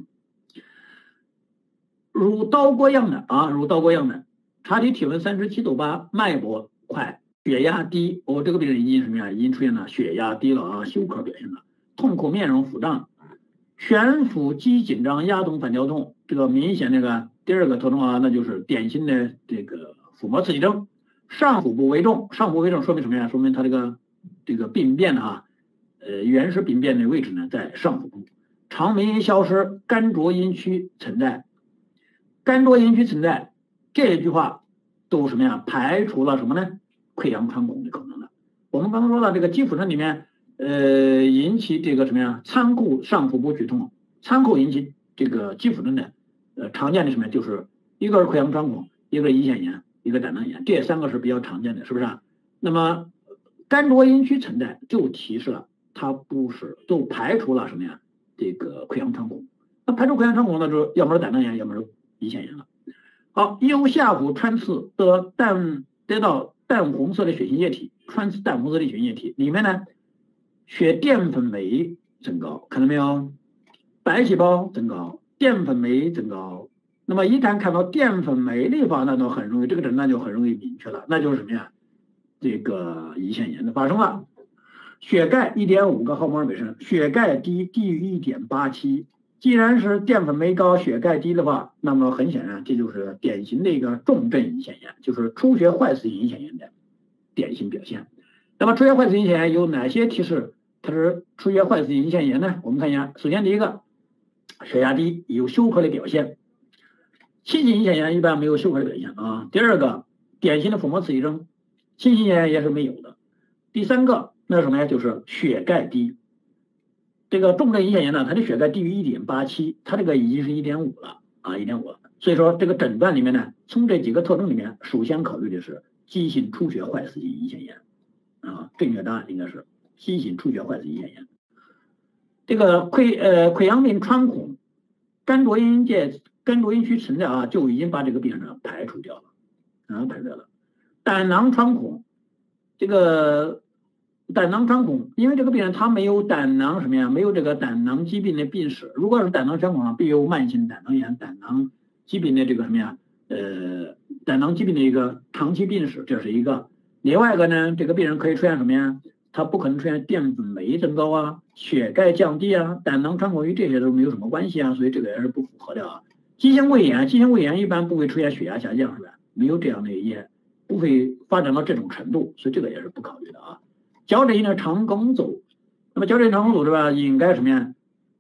如刀割样的，查体体温37度8，脉搏快，血压低。这个病人已经什么呀？已经出现了血压低了啊，休克表现了。痛苦面容腹胀，全腹肌紧张，压动反跳痛。这个明显那个第2个特征啊，那就是典型的这个腹膜刺激症。上腹部为重，上腹为重说明什么呀？说明他这个病变啊，原始病变的位置呢在上腹部。肠鸣消失，干浊阴区存在。干浊阴区存在这一句话都什么呀？排除了什么呢？溃疡穿孔的可能的。我们刚刚说到这个肌腹症里面，引起这个什么呀？餐后上腹部剧痛，餐后引起这个肌腹症的，常见的什么呀？就是一个是溃疡穿孔，一个是胰腺炎，一个胆囊炎，这3个是比较常见的，是不是啊？那么干浊阴区存在就提示了它不是，都排除了什么呀？这个溃疡穿孔。那排除溃疡穿孔呢，就要么是胆囊炎，要么是胰腺炎了。好，右下腹穿刺得到淡红色的血清液体，穿刺淡红色的血清液体里面呢，血淀粉酶增高，看到没有？白细胞增高，淀粉酶增高。那么一旦看到淀粉酶的话，那就很容易，这个诊断就很容易明确了，那就是什么呀？这个胰腺炎的发生了。血钙1.5个毫摩尔每升，血钙低于1.87。既然是淀粉酶高、血钙低的话，那么很显然这就是典型的一个重症胰腺炎，就是出血坏死性胰腺炎的典型表现。那么出血坏死性胰腺炎有哪些提示它是出血坏死性胰腺炎呢？我们看一下，首先第一个，血压低，有休克的表现。轻型胰腺炎一般没有休克的表现啊。第2个，典型的腹膜刺激症，轻型胰腺炎也是没有的。第3个，那是什么呀？就是血钙低。这个重症胰腺炎呢，它的血钙低于1.87，它这个已经是1.5了啊，1.5了。所以说这个诊断里面呢，从这几个特征里面，首先考虑的是急性出血坏死性胰腺炎啊，正确答案应该是急性出血坏死性胰腺炎。这个溃疡病穿孔、干浊阴区存在啊，就已经把这个病人排除掉了啊，排除掉了。胆囊穿孔，这个胆囊穿孔，因为这个病人他没有胆囊什么呀？没有这个胆囊疾病的病史。如果是胆囊穿孔必有慢性胆囊炎、胆囊疾病的这个什么呀？胆囊疾病的一个长期病史，这是一个。另外一个呢，这个病人可以出现什么呀？他不可能出现淀粉酶增高啊、血钙降低啊、胆囊穿孔与这些都没有什么关系啊，所以这个也是不符合的啊。急性胃炎一般不会出现血压下降，是吧？没有这样的也不会发展到这种程度，所以这个也是不考虑的啊。矫正性的肠梗阻，那么矫正肠梗阻是吧？应该什么呀？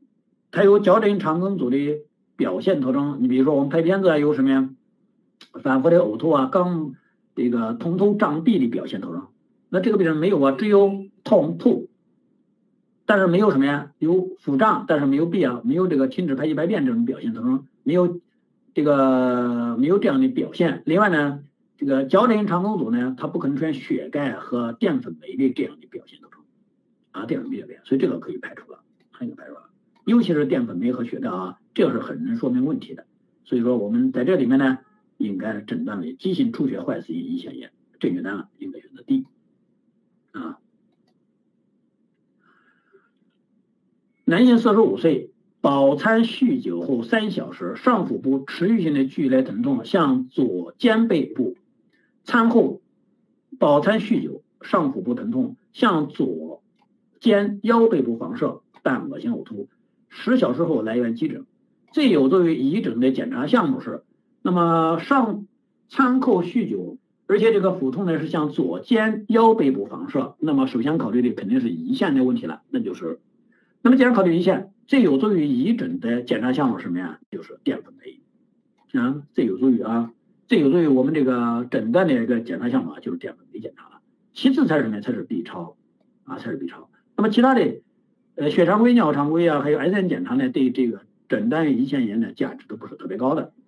它有矫正肠梗阻的表现特征。你比如说我们拍片子啊，有什么呀？反复的呕吐啊，这个通透胀闭的表现特征。那这个病人没有啊，只有痛吐，但是没有什么呀？有腹胀，但是没有闭啊，没有这个停止排气排便这种表现特征，没有这样的表现。另外呢，这个矫正肠梗阻呢，它不可能出现血钙和淀粉酶的这样的表现特征啊，淀粉酶表现，所以这个可以排除了，可以排除了。尤其是淀粉酶和血钙啊，这个是很能说明问题的。所以说我们在这里面呢，应该诊断为急性出血坏死性胰腺炎，正确答案应该选择 D 啊。男性45岁，饱餐酗酒后3小时，上腹部持续性的剧烈疼痛，向左肩背部。餐后饱餐酗酒，上腹部疼痛，向左肩腰背部放射，但恶心呕吐。10小时后来院急诊。最有作为疑诊的检查项目是，那么餐后酗酒，而且这个腹痛呢是向左肩腰背部放射，那么首先考虑的肯定是胰腺的问题了，那么既然考虑胰腺，最有助于疑诊的检查项目是什么呀？就是淀粉酶啊，最有助于我们这个诊断的一个检查项目就是淀粉酶检查了。其次才是什么呀？才是 B 超啊，才是 B 超。那么其他的血常规、尿常规啊，还有 X 线检查呢，对这个诊断胰腺炎的价值都不是特别高的。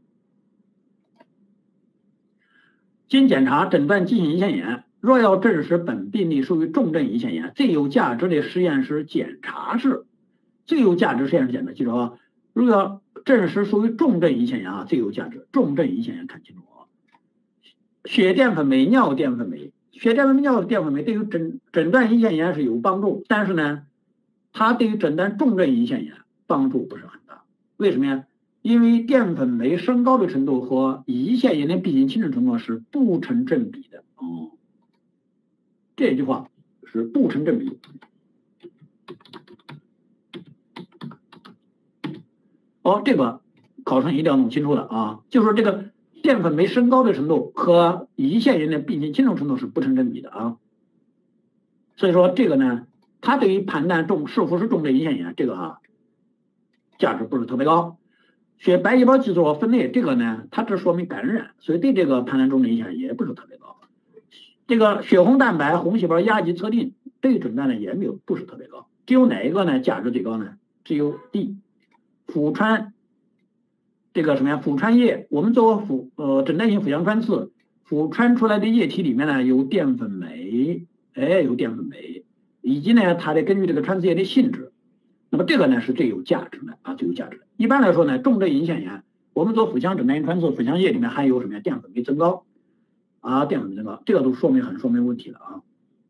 经检查诊断急性胰腺炎，若要证实本病例属于重症胰腺炎，最有价值的实验室检查是记住啊，如果要证实属于重症胰腺炎啊，最有价值重症胰腺炎看清楚啊。血淀粉酶、尿淀粉酶、血淀粉酶、尿淀粉酶对于诊断胰腺炎是有帮助，但是呢，它对于诊断重症胰腺炎帮助不是很大。为什么呀？因为淀粉酶升高的程度和胰腺炎的病情轻重程度是不成正比的哦。这句话是不成正比。哦，这个考生一定要弄清楚的啊，就是这个淀粉酶升高的程度和胰腺炎的病情轻重程度是不成正比的啊。所以说这个呢，它对于判断是否是重症胰腺炎这个价值不是特别高。血白细胞激素分裂这个呢，它只说明感染，所以对这个判断重症胰腺炎也不是特别高。这个血红蛋白、红细胞压级测定对诊断呢也不是特别高。只有哪一个呢价值最高呢？只有 D。腹川这个什么呀？腹川液，我们做诊断性腹腔穿刺，腹川出来的液体里面呢有淀粉酶，有淀粉酶，以及呢它得根据这个穿刺液的性质。那么这个呢是最有价值的啊，最有价值的。一般来说呢，重症胰腺炎，我们做腹腔诊断性穿刺，腹腔液里面含有什么呀？淀粉酶增高啊，淀粉酶增高，这个都说明问题了啊。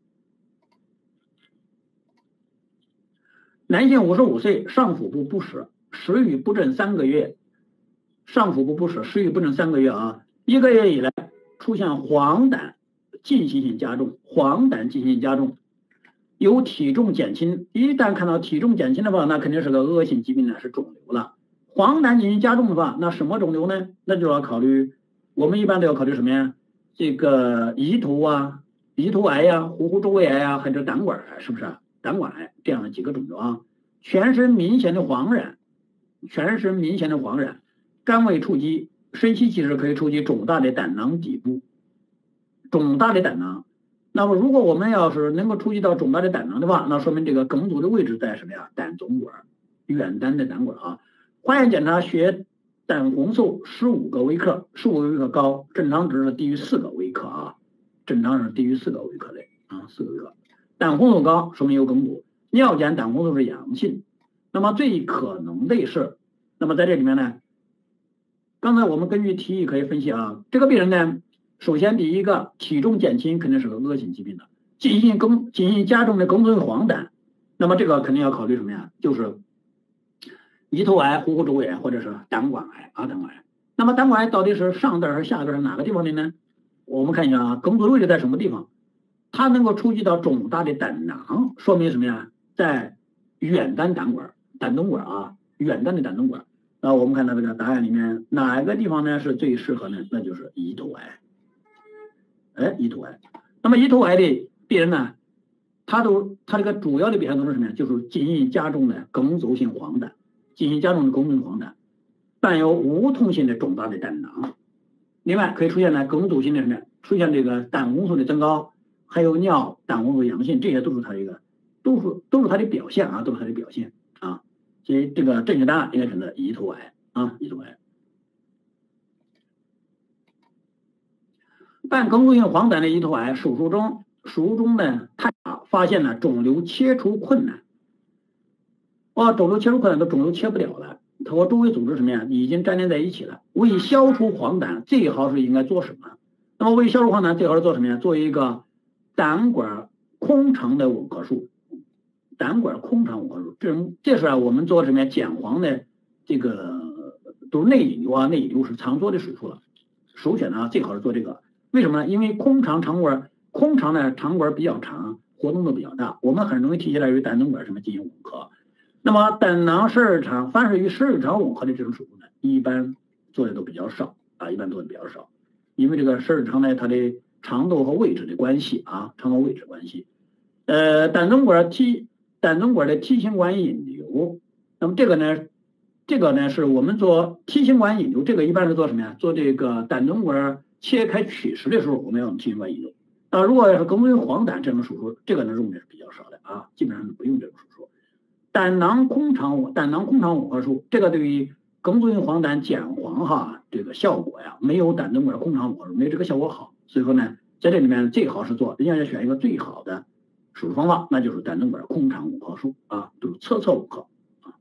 男性55岁，上腹部不实，食欲不振3个月，上腹部不实，食欲不振3个月啊，1个月以来出现黄疸进行性加重。有体重减轻，一旦看到体重减轻的话，那肯定是个恶性疾病呢，是肿瘤了。黄疸进行加重的话，那什么肿瘤呢？那就要考虑，我们一般都要考虑什么呀？这个胰头癌呀，壶周围癌呀，还是胆管癌，是不是？胆管癌这样的几个肿瘤啊，全身明显的黄疸，肝胃触及，深吸气时可以触及肿大的胆囊底部，那么如果我们要是能够触及到肿大的胆囊的话，那说明这个梗阻的位置在什么呀？胆总管，远端的胆管啊。化验检查血胆红素15个微克高，正常值是低于4个微克啊，正常是低于4个微克类啊，4个微克。胆红素高说明有梗阻，尿检胆红素是阳性。那么最可能的是，那么在这里面呢，刚才我们根据题意可以分析啊，这个病人呢，首先第一个体重减轻肯定是个恶性疾病的，进行加重的梗阻性黄疸，那么这个肯定要考虑什么呀？就是胰头癌、壶周围癌或者是胆管癌啊，胆管癌。那么胆管癌到底是上段还是下段，是哪个地方的呢？我们看一下啊，梗阻的位置在什么地方？它能够触及到肿大的胆囊，说明什么呀？在远端胆管、胆总管啊，远端的胆总管。那我们看到这个答案里面哪个地方呢是最适合呢？那就是胰头癌。胰头癌。那么胰头癌的病人呢， 它这个主要的表现都是什么呀？就是基因加重的梗阻性黄疸，基因加重的梗阻性黄疸，伴有无痛性的肿大的胆囊。另外可以出现呢梗阻性的什么呀？出现这个胆红素的增高，还有尿胆红素阳性，这些都是它它的表现啊，都是它的表现啊。所以这个正确答案应该选择胰头癌啊，胰头癌。伴梗阻性黄疸的胰头癌手术中呢探查发现了肿瘤切除困难，肿瘤切除困难，肿瘤切不了了，它和周围组织什么呀已经粘连在一起了。为消除黄疸，最好是应该做什么？那么为消除黄疸，最好是做什么呀？做一个胆管空肠的吻合术。胆管空肠吻合术，这是我们做什么呀？减黄的这个都是内引流啊，内引流是常做的手术了。首选呢，最好是做这个。为什么呢？因为空肠呢肠管比较长，活动度比较大，我们很容易提起来与胆总管什么进行吻合。那么胆囊十二肠，凡是与十二肠吻合的这种手术呢，一般做的都比较少啊，因为这个十二肠呢，它的长度和位置的关系啊，长度位置关系。胆总管的梯形管引流，那么这个呢是我们做梯形管引流，这个一般是做什么呀？做这个胆总管切开取实的时候，我们要用梯形管引流。如果要是梗阻性黄疸这种手术，这个呢用的是比较少的啊，基本上是不用这种手术。胆囊空肠吻合术，这个对于梗阻性黄疸减黄这个效果呀，没有胆总管空肠吻合术没有这个效果好。所以说呢，在这里面最好是做，人家要选一个最好的手术方法，那就是胆总管空肠吻合术啊，都是侧吻合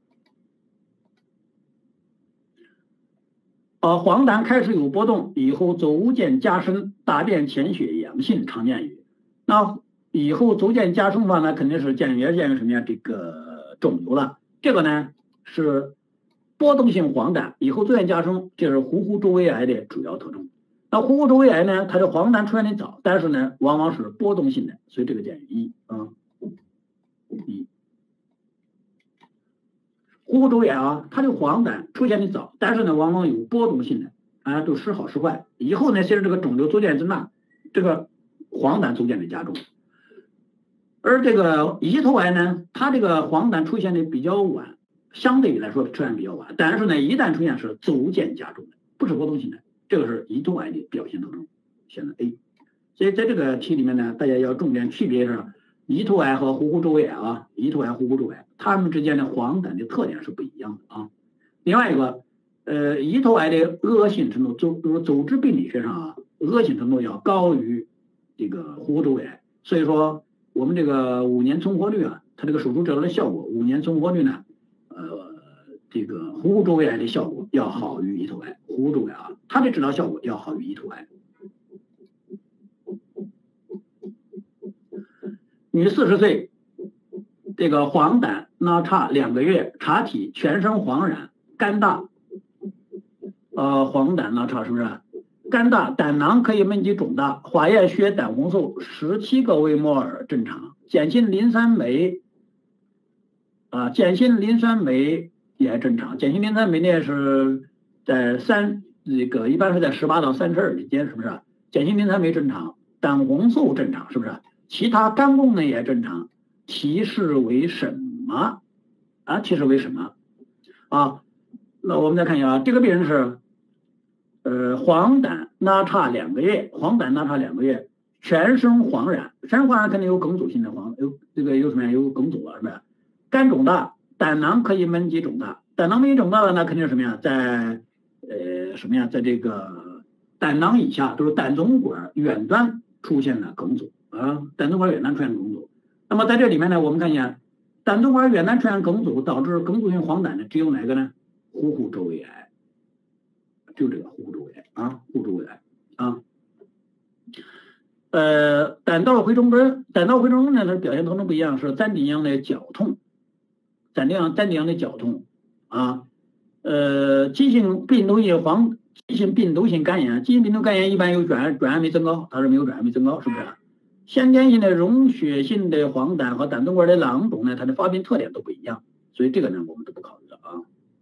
啊。黄疸开始有波动以后逐渐加深，大便潜血阳性常见于。那以后逐渐加深的话呢，肯定是见于什么呀？这个肿瘤了。这个呢是波动性黄疸以后逐渐加深，这是壶壶周围癌的主要特征。那壶壶周围癌呢，它的黄疸出现的早，但是呢往往是波动性的，所以这个见于一啊。壶壶周围癌它的黄疸出现的早，但是呢往往有波动性的啊，都时好时坏。以后呢，随着这个肿瘤逐渐增大，这个黄疸逐渐的加重。而这个胰头癌呢，它这个黄疸出现的比较晚，相对于来说出现比较晚，但是呢，一旦出现是逐渐加重的，不是波动性的，这个是胰头癌的表现特征，选择 A。所以在这个题里面呢，大家要重点区别一下胰头癌和壶壶周围癌啊，胰头癌、壶壶周围癌，它们之间的黄疸的特点是不一样的啊。另外一个，胰头癌的恶性程度，组织病理学上啊，恶性程度要高于这个壶壶周围癌，所以说。我们这个5年存活率啊，它这个手术治疗的效果，5年存活率呢，这个壶壶周围癌的效果要好于胰头癌，壶壶周围啊，它的治疗效果要好于胰头癌。女40岁，这个黄疸那差2个月，查体全身黄疸，肝大，黄疸那差是不是？肝大，胆囊可以闷积肿大，化验血胆红素17个微摩尔正常，碱性磷酸酶也正常，碱性磷酸酶呢是在一般是在18到32之间，是不是？碱性磷酸酶正常，胆红素正常，是不是？其他肝功能也正常，提示为什么？那我们再看一下这个病人是。黄疸那差2个月，全身黄疸，全身黄疸肯定有梗阻性的有什么呀？有梗阻了，是不是？肝肿大，胆囊可以闷积肿大，胆囊闷积肿大了，那肯定是什么呀？在在这个胆囊以下，都是胆总管远端出现了梗阻啊，胆总管远端出现梗阻。那么在这里面呢，我们看一下，胆总管远端出现梗阻，导致梗阻性黄疸的只有哪个呢？壶壶周围癌。就这个壶周围癌啊，壶周围癌啊。胆道回中针呢，它的表现特征不一样，是疔顶样的绞痛，啊。急性病毒性肝炎，一般有转氨酶增高，它是没有转氨酶增高，是不是？先天性的溶血性的黄疸和胆总管的囊肿呢，它的发病特点都不一样，所以这个呢我们都不考虑了啊。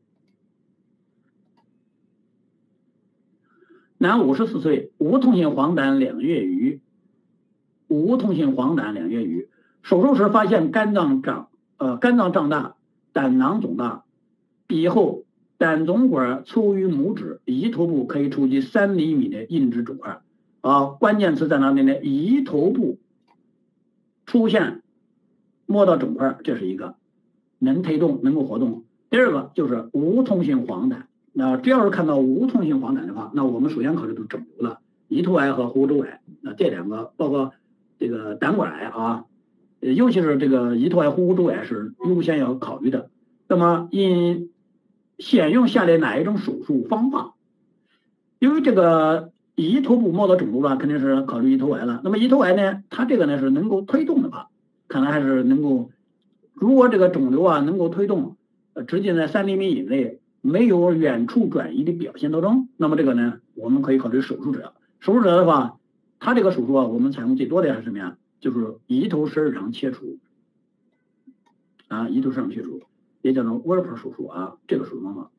男54岁，无痛性黄疸2月余， 手术时发现肝脏胀大，胆囊肿大，比后胆总管粗于拇指，胰头部可以出现3厘米的硬质肿块。关键词在哪里呢？胰头部出现摸到肿块，这是一个能推动能够活动。第二个就是无痛性黄疸。只要是看到无痛性黄疸的话，那我们首先考虑的是肿瘤了，胰头癌和湖州癌。这2个包括这个胆管癌啊，尤其是这个胰头癌、湖州癌是优先要考虑的。那么应选用下列哪一种手术方法？因为这个胰头部摸到肿瘤了，肯定是考虑胰头癌了。那么胰头癌呢，它这个呢是能够推动的吧？看来还是能够，如果这个肿瘤能够推动，直径在3厘米以内，没有远处转移的表现特征，那么这个呢，我们可以考虑手术治疗。手术治疗的话，它这个手术我们采用最多的是什么呀？就是胰头12肠切除胰头12肠切除，也叫做 Warp 手术这个手术方法。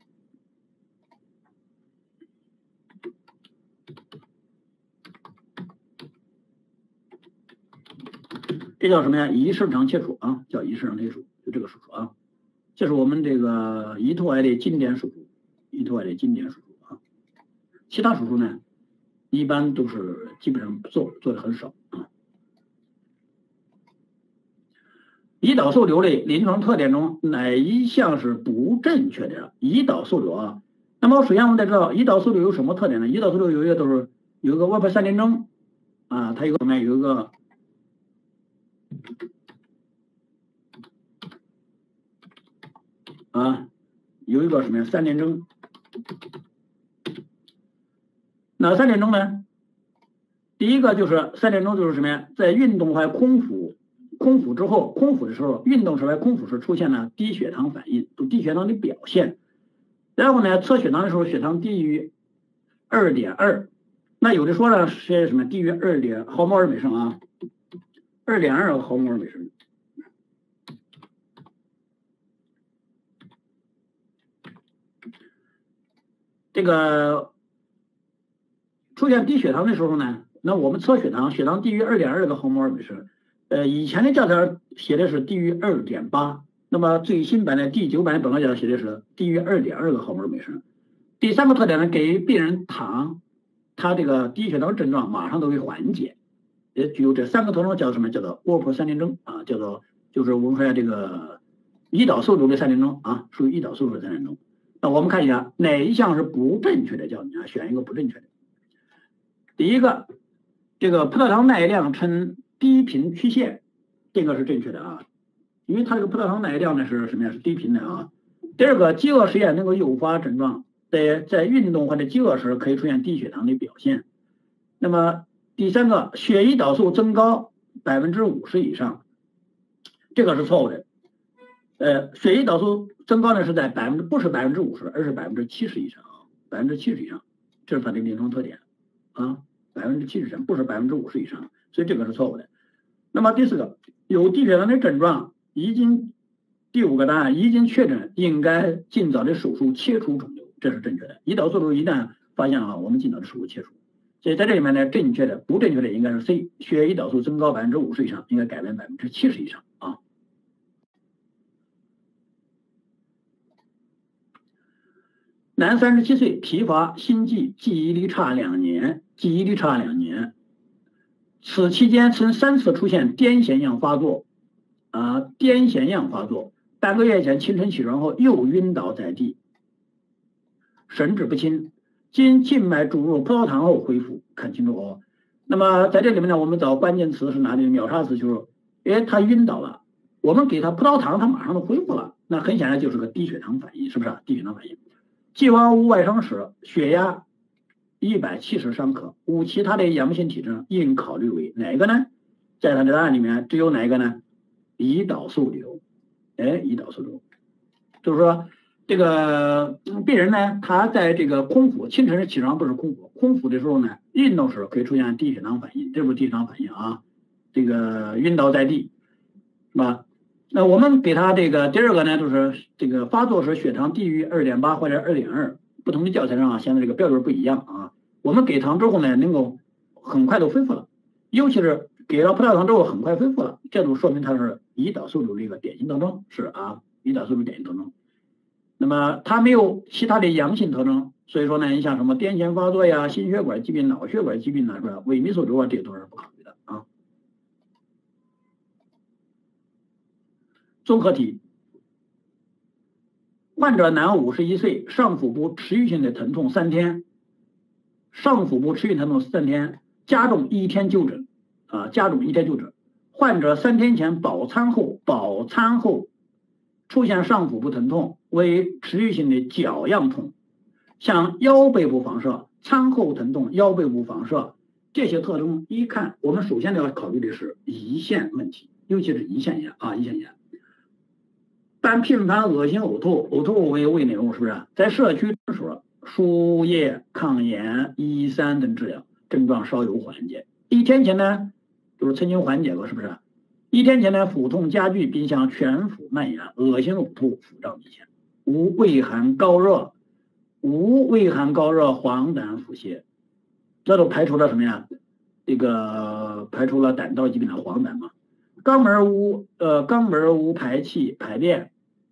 这叫什么呀？胰12肠切除叫胰12肠切除，就这个手术这是我们这个胰头癌的经典手术，其他手术呢，一般都是基本上做的很少胰岛素瘤的临床特点中，哪一项是不正确的？胰岛素瘤那么首先我们得知道胰岛素瘤有什么特点呢？胰岛素瘤有一个Warp3联征它有一个有一个什么呀？3联征。哪3联征呢？第一个就是3联征，就是什么呀？在运动或空腹之后，空腹的时候，运动时空腹时出现了低血糖反应，低血糖的表现。然后呢，测血糖的时候，血糖低于2.2，那有的说呢是什么？低于毫摩尔每升2.2毫摩尔每升。这个出现低血糖的时候呢，那我们测血糖低于2.2毫摩尔每升。以前的教材写的是低于2.8，那么最新版的第9版的本科教材写的是低于2.2毫摩尔每升。第3个特点呢，给病人糖，他这个低血糖症状马上都会缓解。也具有这3个特征，叫什么？叫做Warp3联征就是我们说这个胰岛素瘤的3联征属于胰岛素瘤的3联征。那我们看一下哪一项是不正确的，叫你选一个不正确的。第一个，这个葡萄糖耐量呈低频曲线，这个是正确的因为它这个葡萄糖耐量呢是什么呀？是低频的第二个，饥饿实验能够诱发症状，在运动或者饥饿时可以出现低血糖的表现。那么第3个，血胰岛素增高50%以上，这个是错误的。血胰岛素增高呢是在不是50%，而是70%以上，70%以上，这是它的临床特点70%以上，不是50%以上，所以这个是错误的。那么第4个，有低血糖的症状，第5个答案已经确诊，应该尽早的手术切除肿瘤，这是正确的。胰岛素瘤一旦发现我们尽早的手术切除。所以在这里面呢，正确的不正确的应该是 C， 血胰岛素增高50%以上，应该改为70%以上男37岁，疲乏、心悸，记忆力差2年，此期间曾3次出现癫痫样发作，半个月前清晨起床后又晕倒在地，神志不清，经静脉注入葡萄糖后恢复，看清楚那么在这里面呢，我们找关键词是哪里？秒杀词就是他晕倒了，我们给他葡萄糖，他马上就恢复了，那很显然就是个低血糖反应，是不是低血糖反应？既往无外伤史，血压170上克，无其他的阳性体征，应考虑为哪一个呢？在他的答案里面只有哪一个呢？胰岛素瘤。胰岛素瘤，就是说这个病人呢，他在这个空腹，清晨起床不是空腹的时候呢，运动时可以出现低血糖反应，这不是低血糖反应这个晕倒在地，是吧？那我们给他这个第2个呢，就是这个发作时血糖低于2.8或者2.2，不同的教材上现在这个标准不一样我们给糖之后呢，能够很快的恢复了，尤其是给了葡萄糖之后很快恢复了，这就说明它是胰岛素的一个典型特征，是啊，胰岛素的典型特征。那么它没有其他的阳性特征，所以说呢，你像什么癫痫发作呀、心血管疾病、脑血管疾病呐，是吧？萎靡手肘啊，这些都是不考虑的啊。综合体，患者男51岁，上腹部持续性的疼痛3天，上腹部持续疼痛3天，加重1天就诊啊，加重1天就诊。患者3天前饱餐后出现上腹部疼痛，为持续性的绞样痛，向腰背部放射，餐后疼痛，腰背部放射，这些特征一看，我们首先要考虑的是胰腺问题，尤其是胰腺炎啊，胰腺炎。但频繁恶心呕吐，呕吐为胃内容，是不是？在社区诊所输液、抗炎、E3等治疗，症状稍有缓解。1天前呢，就是曾经缓解过，是不是？1天前呢，腹痛加剧，并向全腹蔓延，恶心呕吐，腹胀明显，无畏寒高热，黄疸腹泻，这都排除了什么呀？这个排除了胆道疾病的黄疸嘛。肛门无排气排便，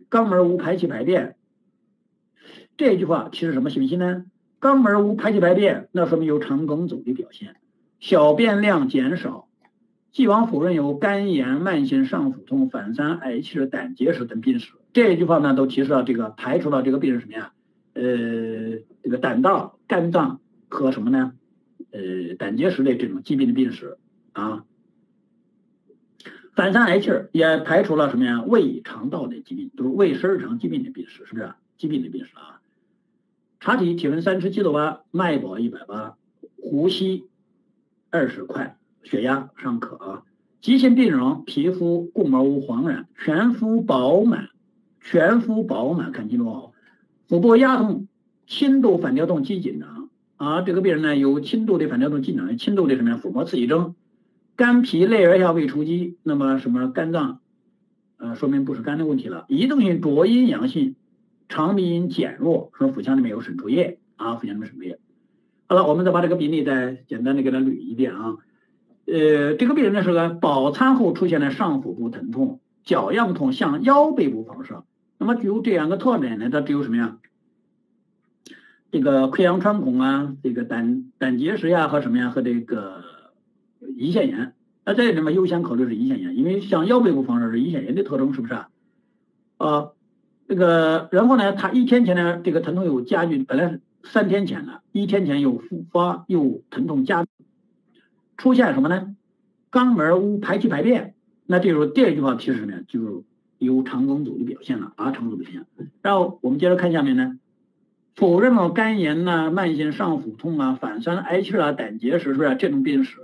这句话其实什么信息呢？肛门无排气排便，那说明有肠梗阻的表现，小便量减少。既往否认有肝炎、慢性上腹痛、反酸、癌气、胆结石等病史。这句话呢，都提示了这个排除了这个病人什么呀？这个胆道、肝脏和什么呢？胆结石类这种疾病的病史啊。反酸癌气也排除了什么呀？胃肠道的疾病，就是胃十二肠疾病的病史，是不是？疾病的病史啊。查体体温37度8，脉搏180，呼吸20块，血压尚可啊。急性病人，皮肤共毛无黄染，全肤饱满，看清楚哦。腹部压痛，轻度反跳动肌紧张啊。这个病人呢有轻度的反跳动肌紧张，轻度的什么呀？腹膜刺激征。肝脾内耳下未出击，那么什么肝脏，说明不是肝的问题了。移动性浊阴阳性，肠泌阴减弱，说腹腔里面有渗出液啊，腹腔里面渗出液。好了，我们再把这个病例再简单的给它捋一遍啊。这个病人呢是个饱餐后出现了上腹部疼痛、绞样痛，向腰背部放射。那么具有这样的特点呢，它只有什么呀？这个溃疡穿孔啊，这个胆结石呀，和什么呀？和这个胰腺炎。那这里面优先考虑是胰腺炎，因为向腰背部放射是胰腺炎的特征，是不是这个然后呢，他1天前呢，这个疼痛有加剧，本来是3天前了，1天前又复发，又疼痛加剧，出现什么呢？肛门无排气排便，那这时候第二句话提示什么呀？就是有肠梗阻的表现了啊，肠梗阻表现。然后我们接着看下面呢，否认了肝炎呐、慢性上腹痛啊、反酸癌气啊、胆结石，是不是这种病史？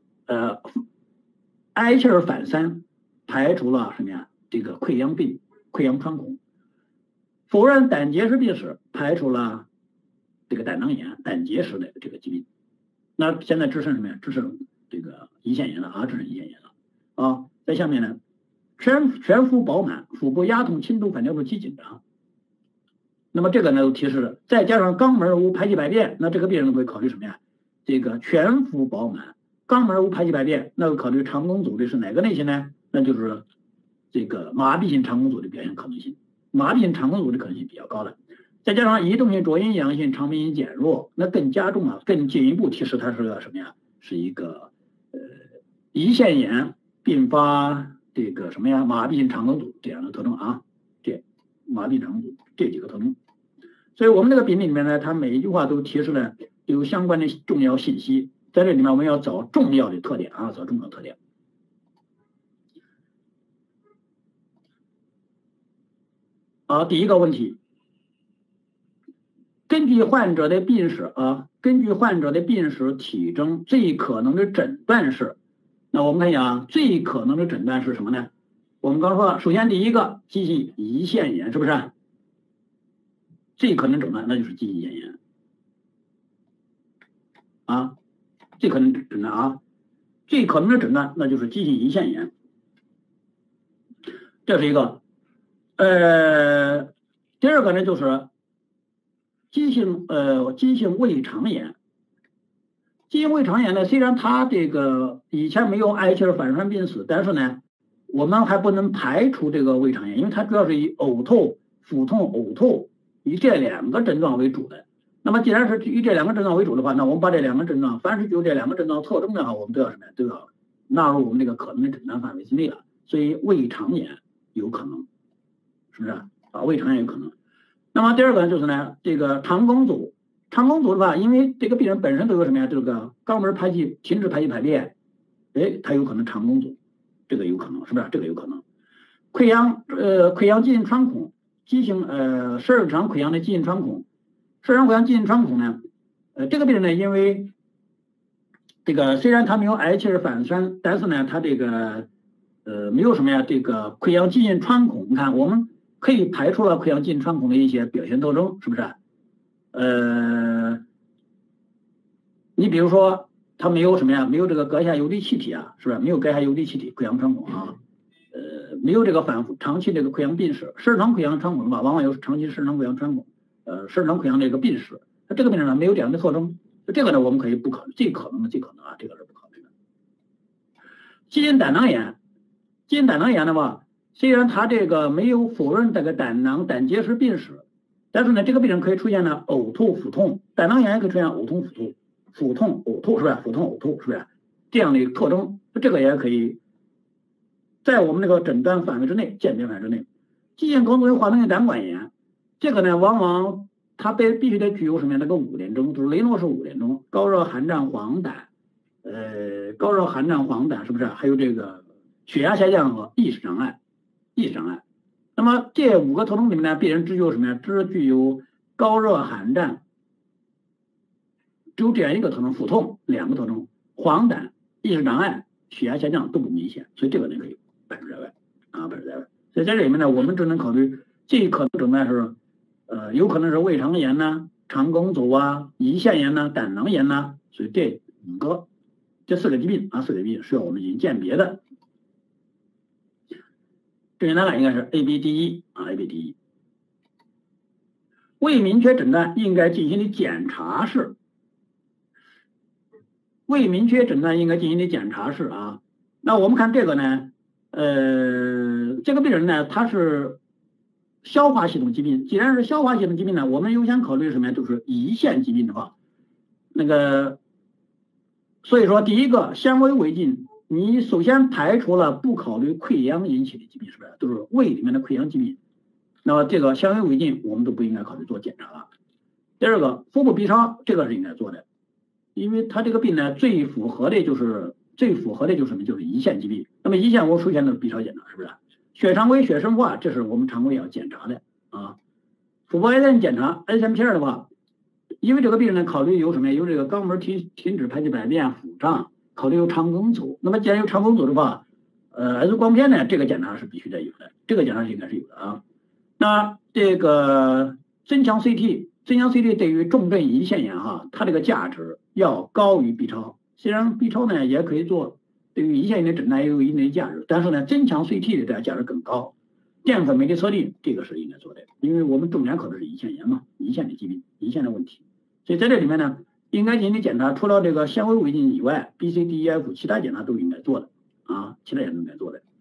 癌气反酸排除了什么呀？这个溃疡病、溃疡穿孔。否认胆结石病史，排除了这个胆囊炎、胆结石的这个疾病。那现在只剩什么呀？只剩这个胰腺炎了啊，只剩胰腺炎了啊。在下面呢，全腹饱满，腹部压痛、轻度反跳动肌紧张。那么这个呢，都提示了，再加上肛门无排气排便，那这个病人会考虑什么呀？这个全腹饱满，肛门无排气排便，那考虑肠梗阻的是哪个类型呢？那就是这个麻痹性肠梗阻的表现可能性，麻痹性肠梗阻的可能性比较高了。再加上移动性浊阴阳性，肠泌阴减弱，那更加重了，更进一步提示它是个什么呀？是一个胰腺炎并发这个什么呀？麻痹性肠梗阻这样的特征啊，这麻痹肠梗阻这几个特征。所以我们这个病例里面呢，它每一句话都提示了有相关的重要信息，在这里面我们要找重要的特点啊，找重要特点。好，第一个问题，根据患者的病史体征，最可能的诊断是，那我们看一下啊，最可能的诊断是什么呢？我们刚说了，首先第一个急性胰腺炎，是不是？最可能诊断那就是急性胰腺炎啊，最可能诊断啊，最可能的诊断那就是急性胰腺炎，这是一个。第二个呢就是急性胃肠炎， 急性胃肠炎呢，虽然它这个以前没有艾切尔反酸病史，但是呢，我们还不能排除这个胃肠炎，因为它主要是以呕吐、腹痛、呕吐以这两个症状为主的。那么既然是以这两个症状为主的话，那我们把这两个症状，凡是有这两个症状特征的话，我们都要什么呀？都要纳入我们这个可能的诊断范围之内了。所以胃肠炎有可能，是不是啊？胃肠炎有可能。那么第二个呢，就是呢，这个肠梗阻。肠梗阻的话，因为这个病人本身都有什么呀？这个肛门排气停止排气排便，哎，它有可能肠梗阻，这个有可能，是不是？这个有可能。溃疡急性穿孔，急性十二指肠溃疡的急性穿孔，十二指肠溃疡急性穿孔呢，这个病人呢，因为这个虽然他没有艾切尔反酸，但是呢，他这个没有什么呀，这个溃疡急性穿孔，你看我们可以排除了溃疡急性穿孔的一些表现特征，是不是？你比如说他没有什么呀，没有这个膈下游离气体啊，是不是？没有膈下游离气体，溃疡穿孔啊，没有这个反复长期这个溃疡病史，十二指肠溃疡穿孔吧，往往有长期十二指肠溃疡穿孔，十二指肠溃疡这个病史，那这个病人呢没有这样的特征，这个呢我们可以不考虑，最可能啊，这个是不考虑的。急性胆囊炎，急性胆囊炎的话，虽然他这个没有否认这个胆结石病史，但是呢，这个病人可以出现呢呕吐、腹痛，胆囊炎也可以出现呕吐、呕吐，是不是？腹痛、呕吐，是不是？这样的一个特征，这个也可以在我们这个诊断范围之内、鉴别范围之内。急性梗阻性化脓性胆管炎，这个呢，往往它必须得具有什么样的个5点钟，就是雷诺氏5点钟，高热寒战黄疸，是不是？还有这个血压下降和意识障碍。那么这5个特征里面呢，病人只有什么呀？只具有高热寒战，只有这样一个特征，腹痛2个特征，黄疸、意识障碍、血压下降都不明显，所以这个呢可以排除在外啊，排除在外。所以在这里面呢，我们只能考虑这可能诊断是，有可能是胃肠炎呐、肠梗阻啊、胰腺炎呐、胆囊炎呐，所以这4个疾病啊，4个疾病需要我们进行鉴别的。这简单了，应该是 ABD1 啊 ，ABD1。未明确诊断应该进行的检查是，未明确诊断应该进行的检查是啊。那我们看这个呢，这个病人呢，他是消化系统疾病。既然是消化系统疾病呢，我们优先考虑什么呀？就是胰腺疾病的话，所以说第一个纤维胃镜。你首先排除了不考虑溃疡引起的疾病，是不是？都是胃里面的溃疡疾病。那么这个纤维胃镜我们都不应该考虑做检查了。第二个，腹部 B 超这个是应该做的，因为它这个病呢最符合的就是什么？就是胰腺疾病。那么胰腺我出现的 B 超检查，是不是？血常规、血生化，这是我们常规要检查的啊。腹部 X 线检查 X 线片的话，因为这个病人呢考虑有什么？有这个肛门停止排气排便、腹胀。考虑有肠梗阻，那么既然有肠梗阻的话，X 光片呢，这个检查是必须得有的，这个检查是应该是有的啊。那这个增强 CT 对于重症胰腺炎哈，它这个价值要高于 B 超。虽然 B 超呢也可以做，对于胰腺炎的诊断也有一定的价值，但是呢，增强 CT 的这个价值更高。淀粉酶的测定这个是应该做的，因为我们重点考的是胰腺炎嘛，胰腺的疾病、胰腺的问题，所以在这里面呢。应该进行的检查，除了这个纤维胃镜以外 ，BCDEF 其他检查都应该做的啊，其他也都应该做的。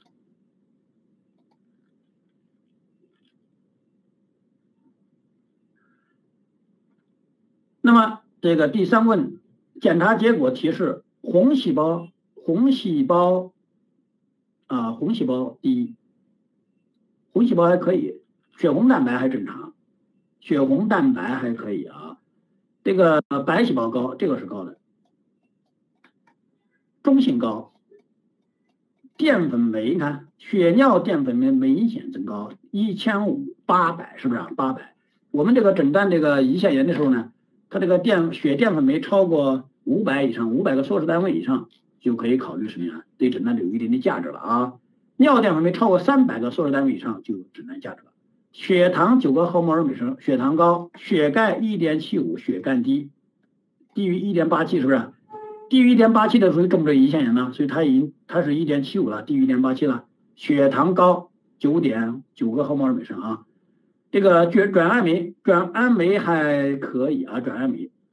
那么这个第3问检查结果提示红细胞第一，红细胞还可以，血红蛋白还正常，血红蛋白还可以啊。这个白细胞高，这个是高的，中性高。淀粉酶，你看血尿淀粉酶明显增高，1500，800，是不是？800。我们这个诊断这个胰腺炎的时候呢，它这个血淀粉酶超过500以上，500个缩氏单位以上，就可以考虑什么呀？对诊断有一定的价值了啊。尿淀粉酶超过300个缩氏单位以上，就有诊断价值了。血糖9个毫摩尔每升，血糖高，血钙1.75，血钙低于1.87，是不是？低于1.87的属于重症胰腺炎呢，所以它是1.75了，低于1.87了。血糖高9.9个毫摩尔每升啊。这个转氨酶还可以啊，转氨酶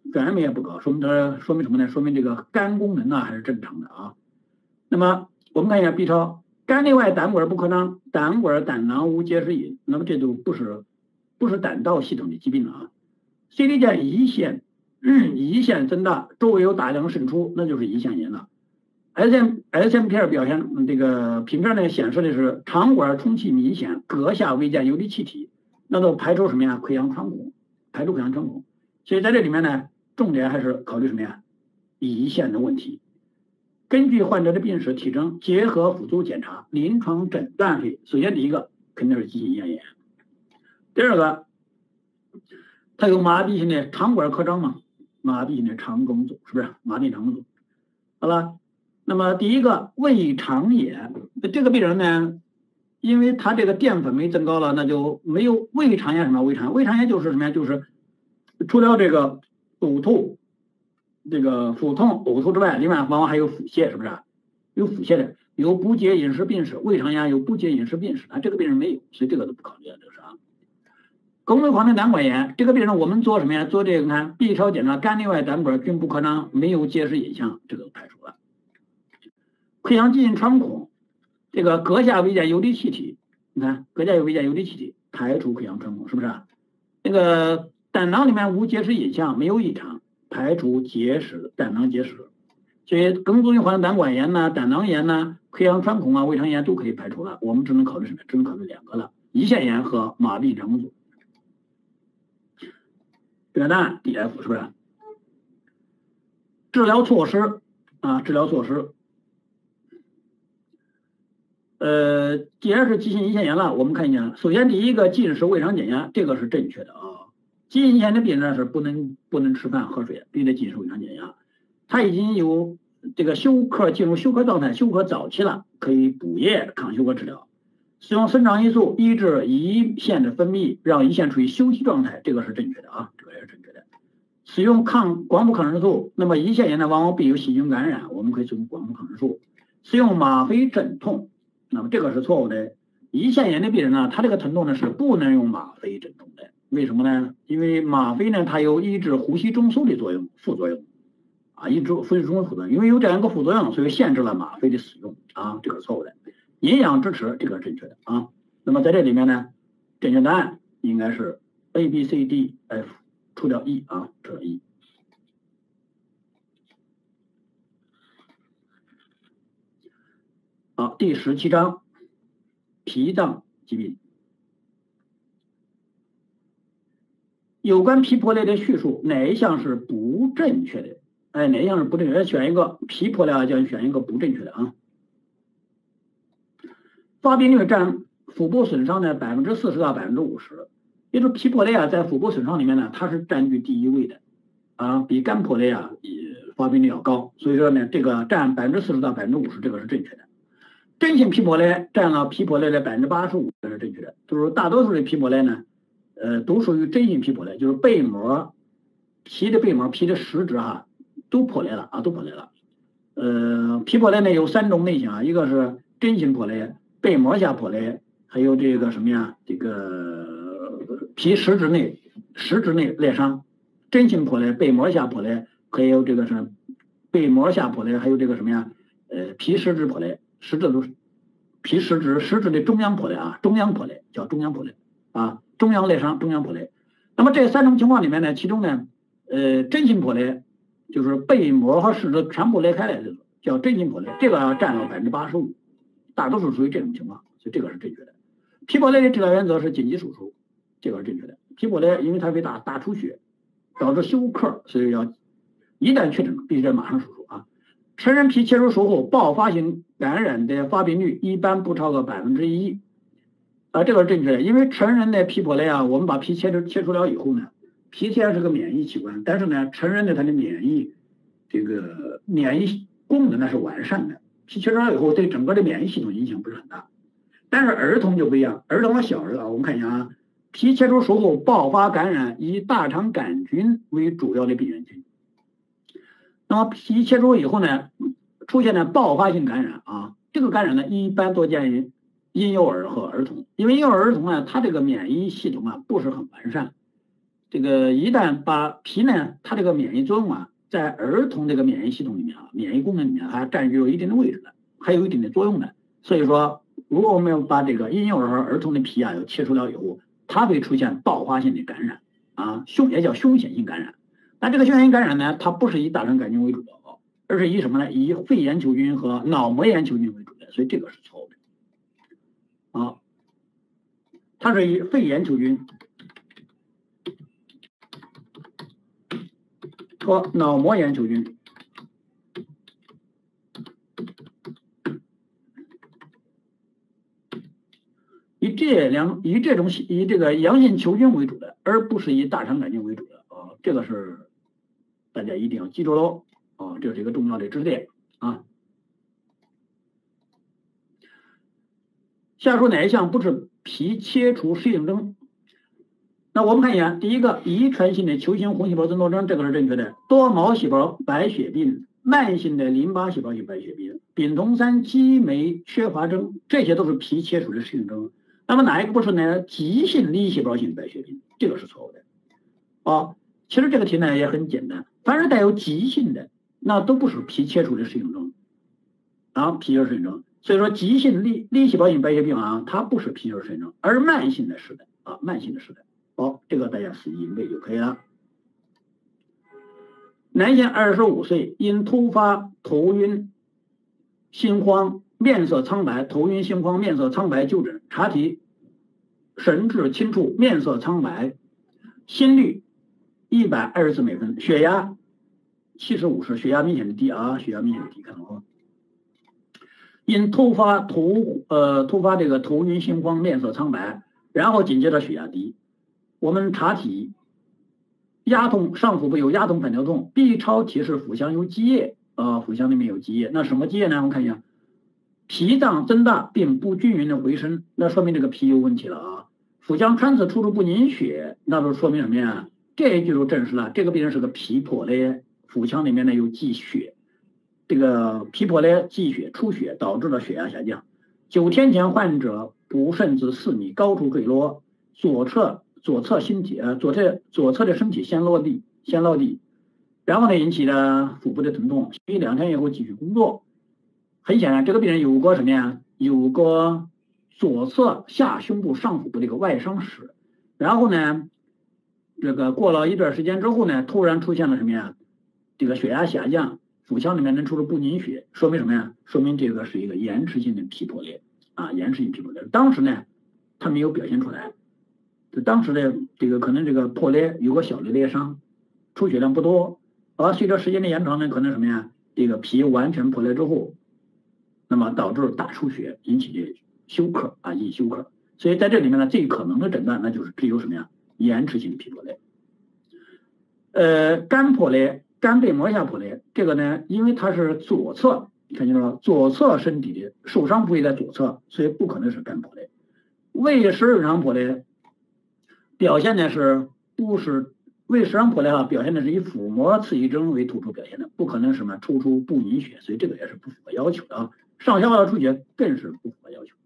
转氨酶也不高，说明什么呢？说明这个肝功能呢还是正常的啊。那么我们看一下 B 超，肝内外胆管不扩张，胆管胆囊无结石隐，那么这都不是胆道系统的疾病了啊。CT 见胰腺增大，周围有大量渗出，那就是胰腺炎了。SMPR 表现这个评片呢显示的是肠管充气明显，膈下未见游离气体，那都排除什么呀？溃疡穿孔，排除溃疡穿孔。所以在这里面呢，重点还是考虑什么呀？胰腺的问题。根据患者的病史体征，结合辅助检查，临床诊断会首先第一个肯定是急性胰腺炎，第二个它有麻痹性的肠管扩张嘛，麻痹性的肠梗阻，是不是麻痹肠梗阻？好了，那么第一个胃肠炎，这个病人呢，因为他这个淀粉酶增高了，那就没有胃肠炎。什么胃肠炎就是什么呀？就是除了这个呕吐、这个腹痛、呕吐之外，另外往往还有腹泻，是不是？有腹泻的，有不洁饮食病史，胃肠炎有不洁饮食病史，这个病人没有，所以这个都不考虑了，这是啊。脓类狂的胆管炎，这个病人我们做什么呀？做这个你看 B 超检查，肝内外胆管均不扩张，没有结石隐象，这个排除了。溃疡进穿孔，这个膈下未见游离气体，你看膈下有未见游离气体，排除溃疡穿孔，是不是？那个胆囊里面无结石隐象，没有异常，排除结石，胆囊结石。所以赓组性患胆管炎呢、胆囊炎呢、溃疡穿孔啊、胃肠炎都可以排除了，我们只能考虑什么？只能考虑两个了：胰腺炎和麻痹肠梗阻。这个答案 DF 是不是？治疗措施啊，治疗措施。既然是急性胰腺炎了，我们看一下，首先第一个进食胃肠减压，这个是正确的啊。急性胰腺炎的病人是不能吃饭喝水，必须得进食胃肠减压。他已经有这个休克进入休克状态，休克早期了，可以补液抗休克治疗。使用生长激素抑制胰腺的分泌，让胰腺处于休息状态，这个是正确的啊，这个也是正确的。使用广谱抗生素，那么胰腺炎呢往往必有细菌感染，我们可以使用广谱抗生素。使用吗啡镇痛，那么这个是错误的。胰腺炎的病人呢，他这个疼痛呢是不能用吗啡镇痛的，为什么呢？因为吗啡呢它有抑制呼吸中枢的作用，副作用啊，抑制呼吸中枢副作用，因为有这样一个副作用，所以限制了吗啡的使用啊，这个是错误的。营养支持，这个是正确的啊。那么在这里面呢，正确答案应该是 A、B、C、D、F， 除掉 E 啊，除掉 E。好，第17章脾脏疾病。有关脾破裂的叙述，哪一项是不正确的？哪一项是不正确的？选一个脾破裂就选一个不正确的啊。发病率占腹部损伤的40%到50%，也就是脾破裂在腹部损伤里面呢，它是占据第一位的啊，比肝破裂发病率要高，所以说呢，这个占40%到50%，这个是正确的。真性脾破裂占了脾破裂的85%，这是正确的。就是大多数的脾破裂呢，都属于真性脾破裂，就是背膜、脾的背膜、脾的实质都破裂了啊，都破裂了。脾破裂呢有3种类型啊，一个是真性破裂。背膜下破裂，还有这个什么呀？这个脾实质内裂伤，真性破裂、背膜下破裂，还有这个是背膜下破裂，还有这个什么呀？脾实质破裂，实质都是脾实质的中央破裂啊，中央破裂叫中央破裂啊，中央裂伤、中央破裂。那么这3种情况里面呢，其中呢，真性破裂就是背膜和实质全部裂开来的，叫真性破裂，这个占了85%。大多数属于这种情况，所以这个是正确的。脾破裂的治疗原则是紧急手术，这个是正确的。脾破裂因为它会大出血，导致休克，所以一旦确诊必须得马上手术啊。成人脾切除术后爆发性感染的发病率一般不超过1%啊，这个是正确的。因为成人的脾破裂我们把脾切除了以后呢，脾虽然是个免疫器官，但是呢，成人的他的免疫功能呢是完善的。脾切除了以后，对整个的免疫系统影响不是很大，但是儿童就不一样，儿童和小儿我们看一下啊，脾切除术后爆发感染以大肠杆菌为主要的病原群。那么脾切除以后呢，出现了爆发性感染这个感染呢一般多见于婴幼儿和儿童，因为婴幼儿童呢，他这个免疫系统不是很完善， 这个一旦把脾呢，它这个免疫作用啊，在儿童这个免疫系统里面啊，免疫功能里面还占据有一定的位置的，还有一定的作用的。所以说，如果我们要把这个婴幼儿和儿童的脾啊要切除掉以后，它会出现爆发性的感染啊，也叫凶险性感染。那这个凶险性感染呢，它不是以大肠杆菌为主的，而是以什么呢？以肺炎球菌和脑膜炎球菌为主的，所以这个是错误的啊。它是以肺炎球菌和脑膜炎球菌以这个阳性球菌为主的，而不是以大肠杆菌为主的啊。这个是大家一定要记住喽啊，这是一个重要的知识点啊。下述哪一项不是脾切除适应症？那我们看一眼，第一个，遗传性的球形红细胞增多症，这个是正确的。多毛细胞白血病、慢性的淋巴细胞性白血病、丙酮3激酶缺乏症，这些都是脾切除的适应症。那么哪一个不是呢？急性粒细胞性白血病，这个是错误的。啊，其实这个题呢也很简单，凡是带有急性的，那都不是脾切除的适应症啊，脾切除适应症。所以说，急性粒细胞性白血病啊，它不是脾切除适应症，而慢性的是的啊，慢性的是的。好，这个大家死记硬背就可以了。男性25岁，因突发头晕、心慌、面色苍白，头晕心慌、面色苍白就诊，查体神志清楚，面色苍白，心率124每分，血压70/50，血压明显的低啊，血压明显的低，看到吗？因突发这个头晕心慌、面色苍白，然后紧接着血压低。我们查体压痛，上腹部有压痛反跳痛 ，B 超提示腹腔有积液腹腔里面有积液，那什么积液呢？我们看一下，脾脏增大并不均匀的回升，那说明这个脾有问题了啊。腹腔穿刺出入不凝血，那就说明什么呀？这一句就证实了这个病人是个脾破裂，腹腔里面呢有积血，这个脾破裂积血出血导致了血压下降。9天前患者补肾子4米，高处坠落，左侧的身体先落地，然后呢引起了腹部的疼痛，所以2天以后继续工作。很显然，这个病人有过什么呀？有过左侧下胸部上腹部的一个外伤史，然后呢，这个过了一段时间之后呢，突然出现了什么呀？这个血压下降，腹腔里面能出入不凝血，说明什么呀？说明这个是一个延迟性的脾破裂啊，延迟性脾破裂。当时呢，他没有表现出来，当时的这个可能这个破裂有个小的裂伤，出血量不多，而随着时间的延长呢，可能什么呀？这个脾完全破裂之后，那么导致大出血，引起的休克啊，引休克。所以在这里面呢，最可能的诊断那就是只有什么呀？延迟性脾破裂。肝破裂，肝背膜下破裂，这个呢，因为它是左侧，看清楚了，左侧身体的受伤部位在左侧，所以不可能是肝破裂。胃食日常破裂表现的是不是胃食常破裂表现的是以腹膜刺激征为突出表现的，不可能什么突出不凝血，所以这个也是不符合要求的啊。上消化道出血更是不符合要求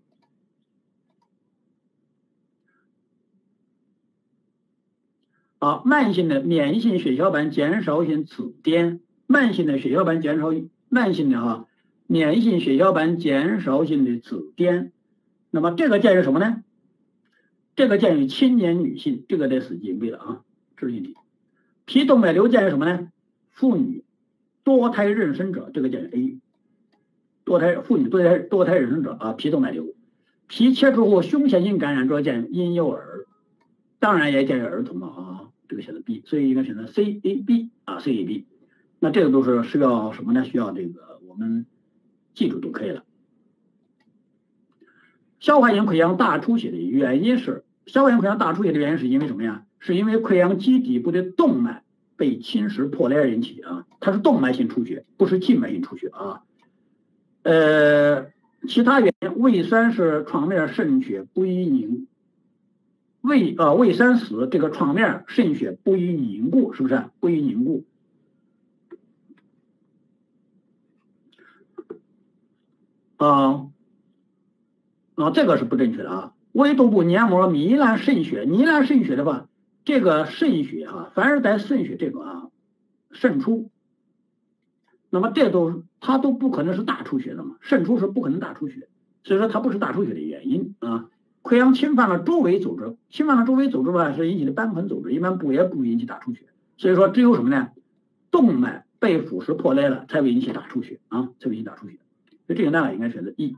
啊。慢性的免疫性血小板减少性紫癜，慢性的免疫性血小板减少性的紫癜，那么这个见于什么呢？这个见于青年女性，这个得死记硬背了啊，这是一题。脾动脉瘤见于什么呢？妇女多胎妊娠者，这个见于 A。妇女多胎妊娠者啊，脾动脉瘤。脾切除后凶险性感染主要见于婴幼儿，当然也见于儿童了啊，这个写的 B， 所以应该选择 CAB 啊 ，CAB。那这个都是需要什么呢？需要这个我们记住就可以了。消化性溃疡大出血的原因是，消化性溃疡大出血的原因是因为什么呀？是因为溃疡基底部的动脉被侵蚀破裂而引起啊，它是动脉性出血，不是静脉性出血啊。其他原因，胃酸是创面渗血不易凝，胃酸死，这个创面渗血不易凝固，是不是？不易凝固。这个是不正确的啊。胃肚部黏膜糜烂渗血，糜烂渗血的话， 这个渗血凡是在渗血这个渗出，那么它都不可能是大出血的嘛，渗出是不可能大出血，所以说它不是大出血的原因啊。溃疡侵犯了周围组织，侵犯了周围组织吧是引起的瘢痕组织，一般也不引起大出血。所以说只有什么呢？动脉被腐蚀破裂了才会引起大出血才会引起大出血。所以这个答案应该选择 E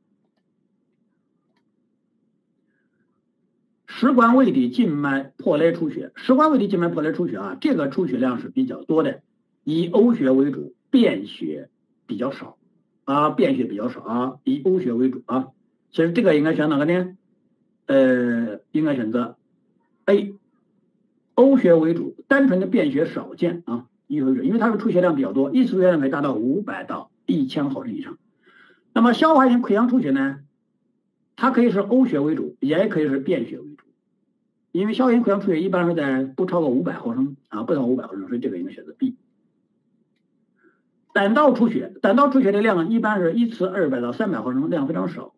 食管胃底静脉破裂出血，食管胃底静脉破裂出血这个出血量是比较多的，以呕血为主，便血比较少便血比较少以呕血为主所以这个应该选哪个呢？应该选择 A， 呕血为主，单纯的便血少见因为它的出血量比较多，一次出血量可以达到500到1000毫升以上。那么消化性溃疡出血呢，它可以是呕血为主，也可以是便血为主。因为消化性溃疡出血一般是在不超过500毫升不超过500毫升，所以这个应该选择 B。胆道出血的量一般是1次200到300毫升，量非常少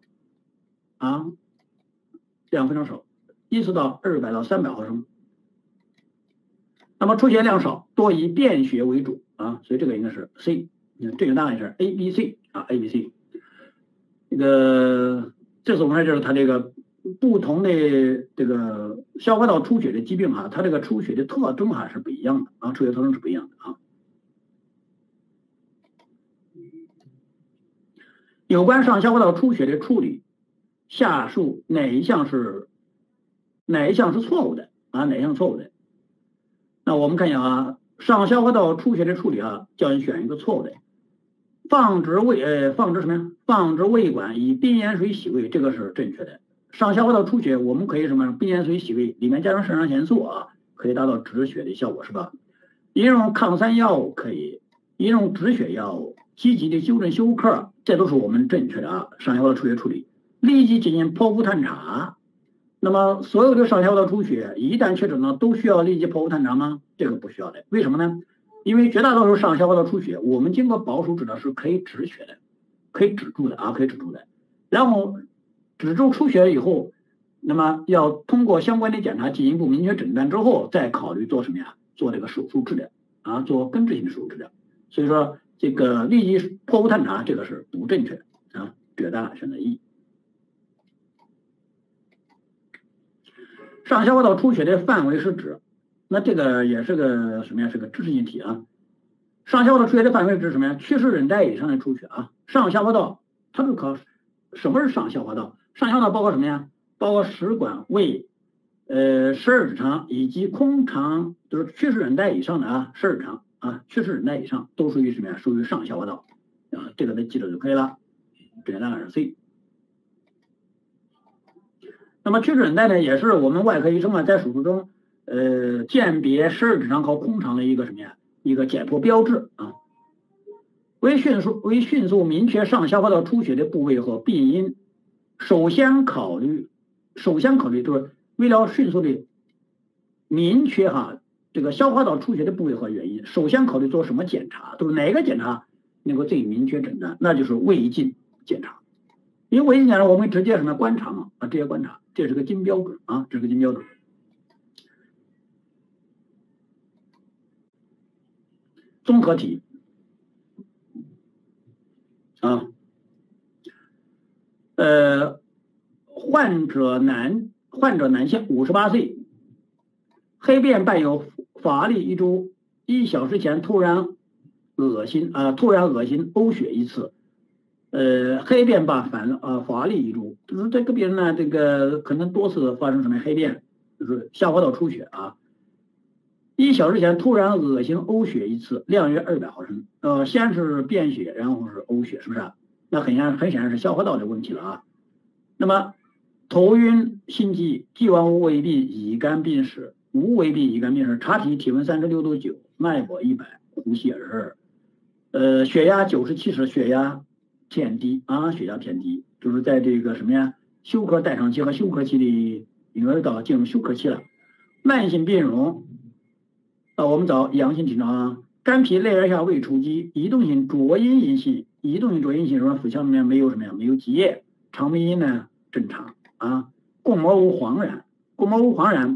量非常少，1次到200到300毫升。那么出血量少，多以便血为主所以这个应该是 C。这个答案是 A、B、C A、B、C。这次我们看就是它这个不同的这个消化道出血的疾病它这个出血的特征是不一样的出血特征是不一样的有关上消化道出血的处理，下述哪一项是错误的哪一项错误的？那我们看一下上消化道出血的处理叫你选一个错误的。放置胃管以冰盐水洗胃，这个是正确的。上消化道出血我们可以冰盐水洗胃，里面加上肾上腺素可以达到止血的效果，是吧？饮用抗三药物可以，饮用止血药物，积极的纠正休克，这都是我们正确的上消化道出血处理。立即进行剖腹探查。那么所有的上消化道出血一旦确诊了，都需要立即剖腹探查吗？这个不需要的。为什么呢？因为绝大多数上消化道出血，我们经过保守治疗是可以止血的，可以止住的可以止住的。然后止住出血以后，那么要通过相关的检查进一步明确诊断之后，再考虑做什么呀？做这个手术治疗做根治性的手术治疗。所以说这个立即剖腹探查这个是不正确的这个答案选择 E。上消化道出血的范围是指，那这个也是个什么呀？是个知识性题上消化道出血的范围指什么呀？缺失韧带以上的出血上消化道它是考什么是上消化道？上消化道包括什么呀？包括食管、胃、十二指肠以及空肠，就是缺失韧带以上的十二指肠缺失韧带以上都属于什么呀？属于上消化道这个得记住就可以了。这个答案是 C。那么缺失韧带呢，也是我们外科医生在手术中鉴别十二指肠和空肠的一个什么呀？一个解剖标志为迅速明确上消化道出血的部位和病因，首先考虑就是为了迅速的明确这个消化道出血的部位和原因，首先考虑做什么检查？就是哪个检查能够最明确诊断？那就是胃镜检查。因为胃镜检查我们直接什么观察直接观察，这是个金标准这是个金标准。综合题患者男性58岁，黑便伴有乏力1周，1小时前突然恶心呕血1次，黑便伴乏力1周，就是这个病人呢，这个可能多次发生什么黑便，就是消化道出血1小时前突然恶心呕血1次，量约200毫升，先是便血，然后是呕血，是不是那很显然是消化道的问题了那么头晕、心悸、既往无胃病、乙肝病史、无胃病、乙肝病史，查体体温36度9，脉搏100，呼吸22，血压90/70，血压偏低血压偏低，就是在这个什么呀？休克代偿期和休克期的婴儿到进入休克期了。慢性病容我们找阳性体征肝脾内耳下未出积，移动性浊阴阴性说腹腔里面没有什么呀？没有积液，肠胃阴呢正常共膜无黄疸，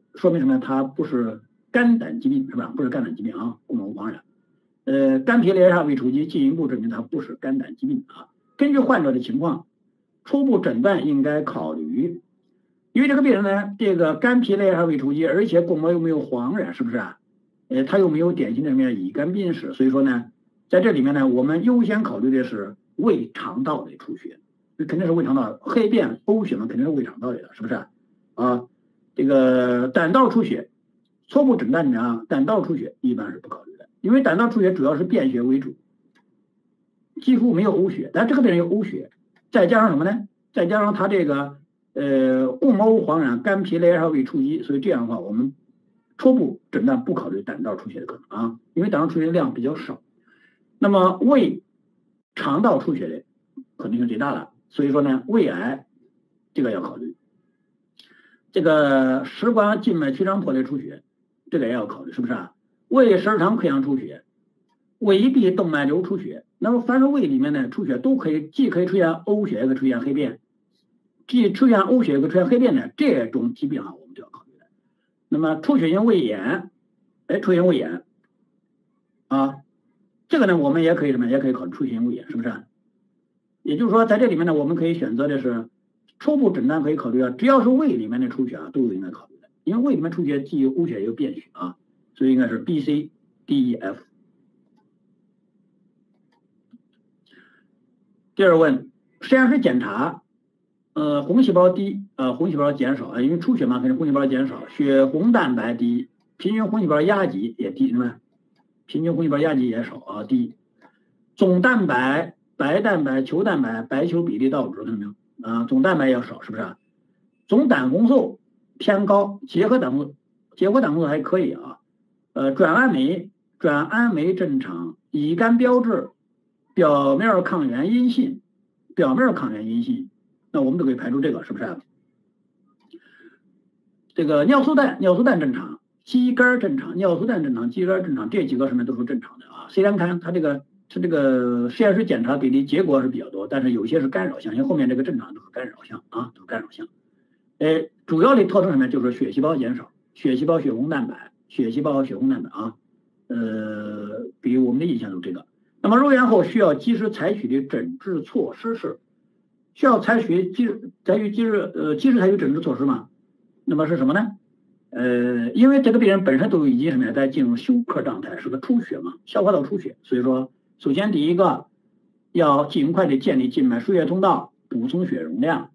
说明什么呢？它不是肝胆疾病，是吧？不是肝胆疾病啊，共谋黄疸。肝皮裂煞未触及，进一步证明它不是肝胆疾病啊。根据患者的情况，初步诊断应该考虑，因为这个病人呢，这个肝皮裂煞未触及，而且共谋又没有黄疸，是不是啊？他又没有典型的什么乙肝病史，所以说呢，在这里面呢，我们优先考虑的是胃肠道的出血，肯定是胃肠道，黑便呕血嘛，肯定是胃肠道里的，是不是啊？这个胆道出血，初步诊断呢，胆道出血一般是不考虑的，因为胆道出血主要是便血为主，几乎没有呕血，但这个病人有呕血，再加上什么呢？再加上他这个共谋黄疸，肝皮裂煞未触及，所以这样的话，我们初步诊断不考虑胆道出血的可能啊，因为胆道出血量比较少。那么胃肠道出血的可能性最大了，所以说呢，胃癌这个要考虑。这个食管静脉曲张破裂出血，这个也要考虑，是不是啊？胃十二肠溃疡出血，胃壁动脉瘤出血，那么凡是胃里面呢出血都可以，既可以出现呕血，也可以出现黑便，既出现呕血，也可以出现黑便的这种疾病啊，我们就要考虑的。那么出血性胃炎，出血性胃炎啊，这个呢我们也可以什么，也可以考虑出血性胃炎，是不是？也就是说，在这里面呢，我们可以选择的是初步诊断可以考虑啊，只要是胃里面的出血啊，都应该考虑的，因为胃里面出血既有呕血也有便血啊，所以应该是 B、C、D、E、F。第二问，实验室检查，红细胞低，红细胞减少啊，因为出血嘛，肯定红细胞减少，血红蛋白低，平均红细胞压积也低，是吧？平均红细胞压积也少啊，低。总蛋白、白蛋白、球蛋白、白球比例倒置，看到没有？总蛋白要少，是不是？总胆红素偏高，结合胆红素还可以啊。转氨酶正常，乙肝标志表面抗原阴性，那我们都可以排除这个，是不是？这个尿素氮正常，肌酐正常，尿素氮正常，肌酐正常，这几个什么都是正常的啊。虽然看它这个实验室检查比例结果是比较多，但是有些是干扰项，因为后面这个正常都是干扰项啊，都是干扰项。主要的特征什么？就是血细胞减少，血细胞血红蛋白啊，比我们的印象都这个。那么入院后需要及时采取的诊治措施是，需要及时采取诊治措施嘛？那么是什么呢？因为这个病人本身都已经什么呀，在进入休克状态，是个出血嘛，消化道出血，所以说首先第一个要尽快的建立静脉输液通道，补充血容量，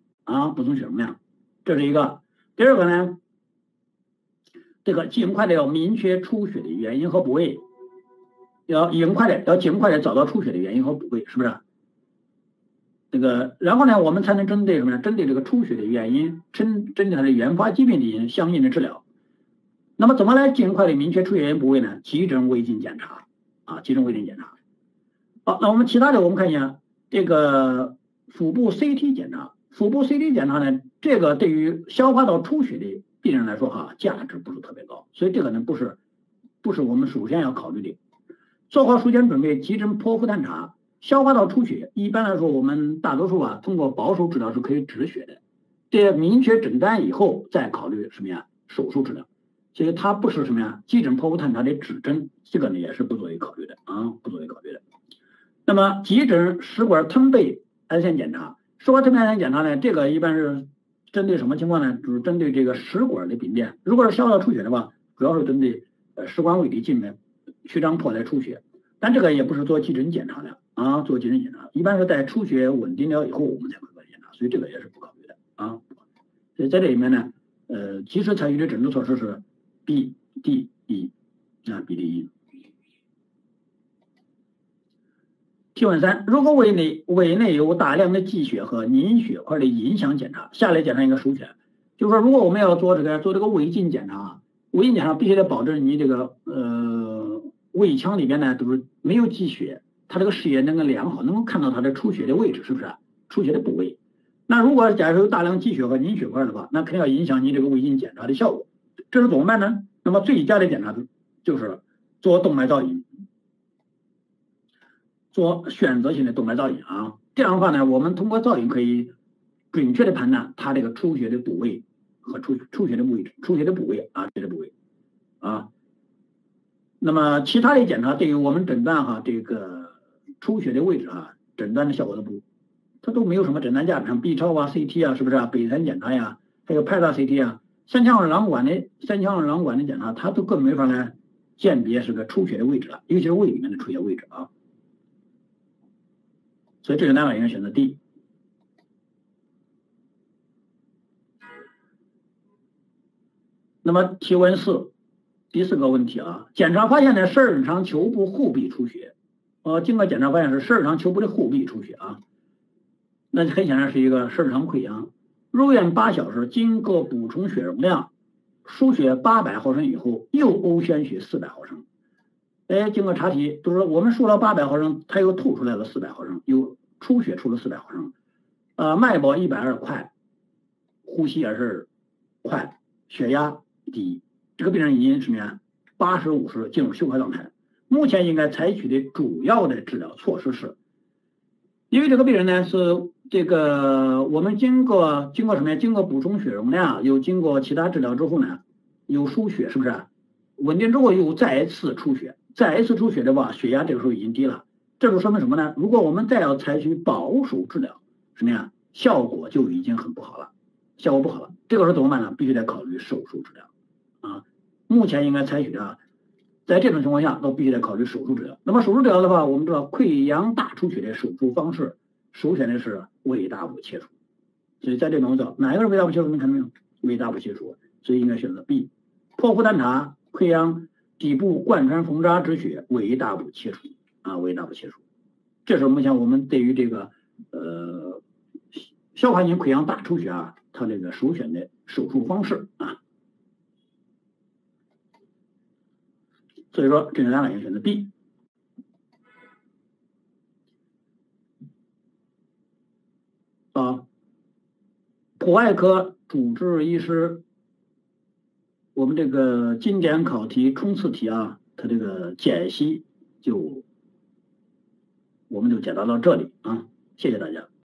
这是一个。第二个呢，这个尽快的要明确出血的原因和部位，要尽快的找到出血的原因和部位，是不是？然后呢，我们才能针对什么呢？针对这个出血的原因，针对它的原发疾病的相应的治疗。那么怎么来尽快的明确出血原因部位呢？急诊胃镜检查啊，急诊胃镜检查。好，那我们其他的我们看一下这个腹部 CT 检查。腹部 CT 检查呢，这个对于消化道出血的病人来说哈，价值不是特别高，所以这个呢不是我们首先要考虑的。做好术前准备，急诊剖腹探查。消化道出血，一般来说，我们大多数通过保守治疗是可以止血的。这明确诊断以后，再考虑什么呀？手术治疗。所以它不是什么呀？急诊剖腹探查的指针，这个呢也是不作为考虑的啊，不作为考虑的。那么急诊食管吞背癌线检查，食管吞背癌线检查呢，这个一般是针对什么情况呢？就是针对这个食管的病变。如果是消化道出血的话，主要是针对食管胃里静脉曲张破裂出血，但这个也不是做急诊检查的。做急诊检查，一般是在出血稳定了以后，我们才会做检查，所以这个也是不考虑的啊。所以在这里面呢，及时采取的诊治措施是 B、D、E 啊 ，B、D、E。提问3：如果胃内有大量的积血和凝血块的影响检查，下列检查应该首选。就是说，如果我们要做这个胃镜检查，必须得保证你这个胃腔里边呢都是没有积血。它这个视野能够良好，能够看到它的出血的位置，是不是？出血的部位。那如果假如有大量积血和凝血块的话，那肯定要影响你这个胃镜检查的效果。这是怎么办呢？那么最佳的检查就是做动脉造影，做选择性的动脉造影啊。这样的话呢，我们通过造影可以准确的判断它这个出血的部位和出血的位置、出血的部位啊，这个部位啊。那么其他的检查对于我们诊断哈这个出血的位置啊，诊断的效果它都没有什么诊断价值，像 B 超啊、CT 啊，是不是啊？北残检查呀，还有派大 CT 啊，三腔二瘘管的检查，它都更没法来鉴别是个出血的位置了，尤其是胃里面的出血位置啊。所以这个答案应该选择 D。那么提问4，第4个问题啊，检查发现的十二指肠球部后壁出血，经过检查发现是十二指肠球部的后壁出血啊，那很显然是一个十二指肠溃疡。入院8小时，经过补充血容量，输血800毫升以后，又欧宣血400毫升。经过查体，就是说我们输了800毫升，它又吐出来了400毫升，又出血出了400毫升。脉搏120快，呼吸也是快，血压低。这个病人已经什么呀？80/50进入休克状态。目前应该采取的主要的治疗措施是，因为这个病人呢是这个我们经过什么呀？经过补充血容量，又经过其他治疗之后呢，有输血，是不是？稳定之后又再一次出血，的话，血压这个时候已经低了。这就说明什么呢？如果我们再要采取保守治疗，什么呀？效果就已经很不好了，这个时候怎么办呢？必须得考虑手术治疗啊。目前应该采取的，在这种情况下都必须得考虑手术治疗。那么手术治疗的话，我们知道溃疡大出血的手术方式，首选的是胃大部切除。所以在这种找哪一个是胃大部切除？你看到没有？胃大部切除，所以应该选择 B。剖腹单查溃疡底部贯穿缝扎止血，胃大部切除啊，胃大部切除。这是目前我们对于这个消化性溃疡大出血啊，它这个首选的手术方式啊。所以说这个答案应该选择 B。普外科主治医师，我们这个经典考题冲刺题啊，它这个解析我们就解答到这里啊，谢谢大家。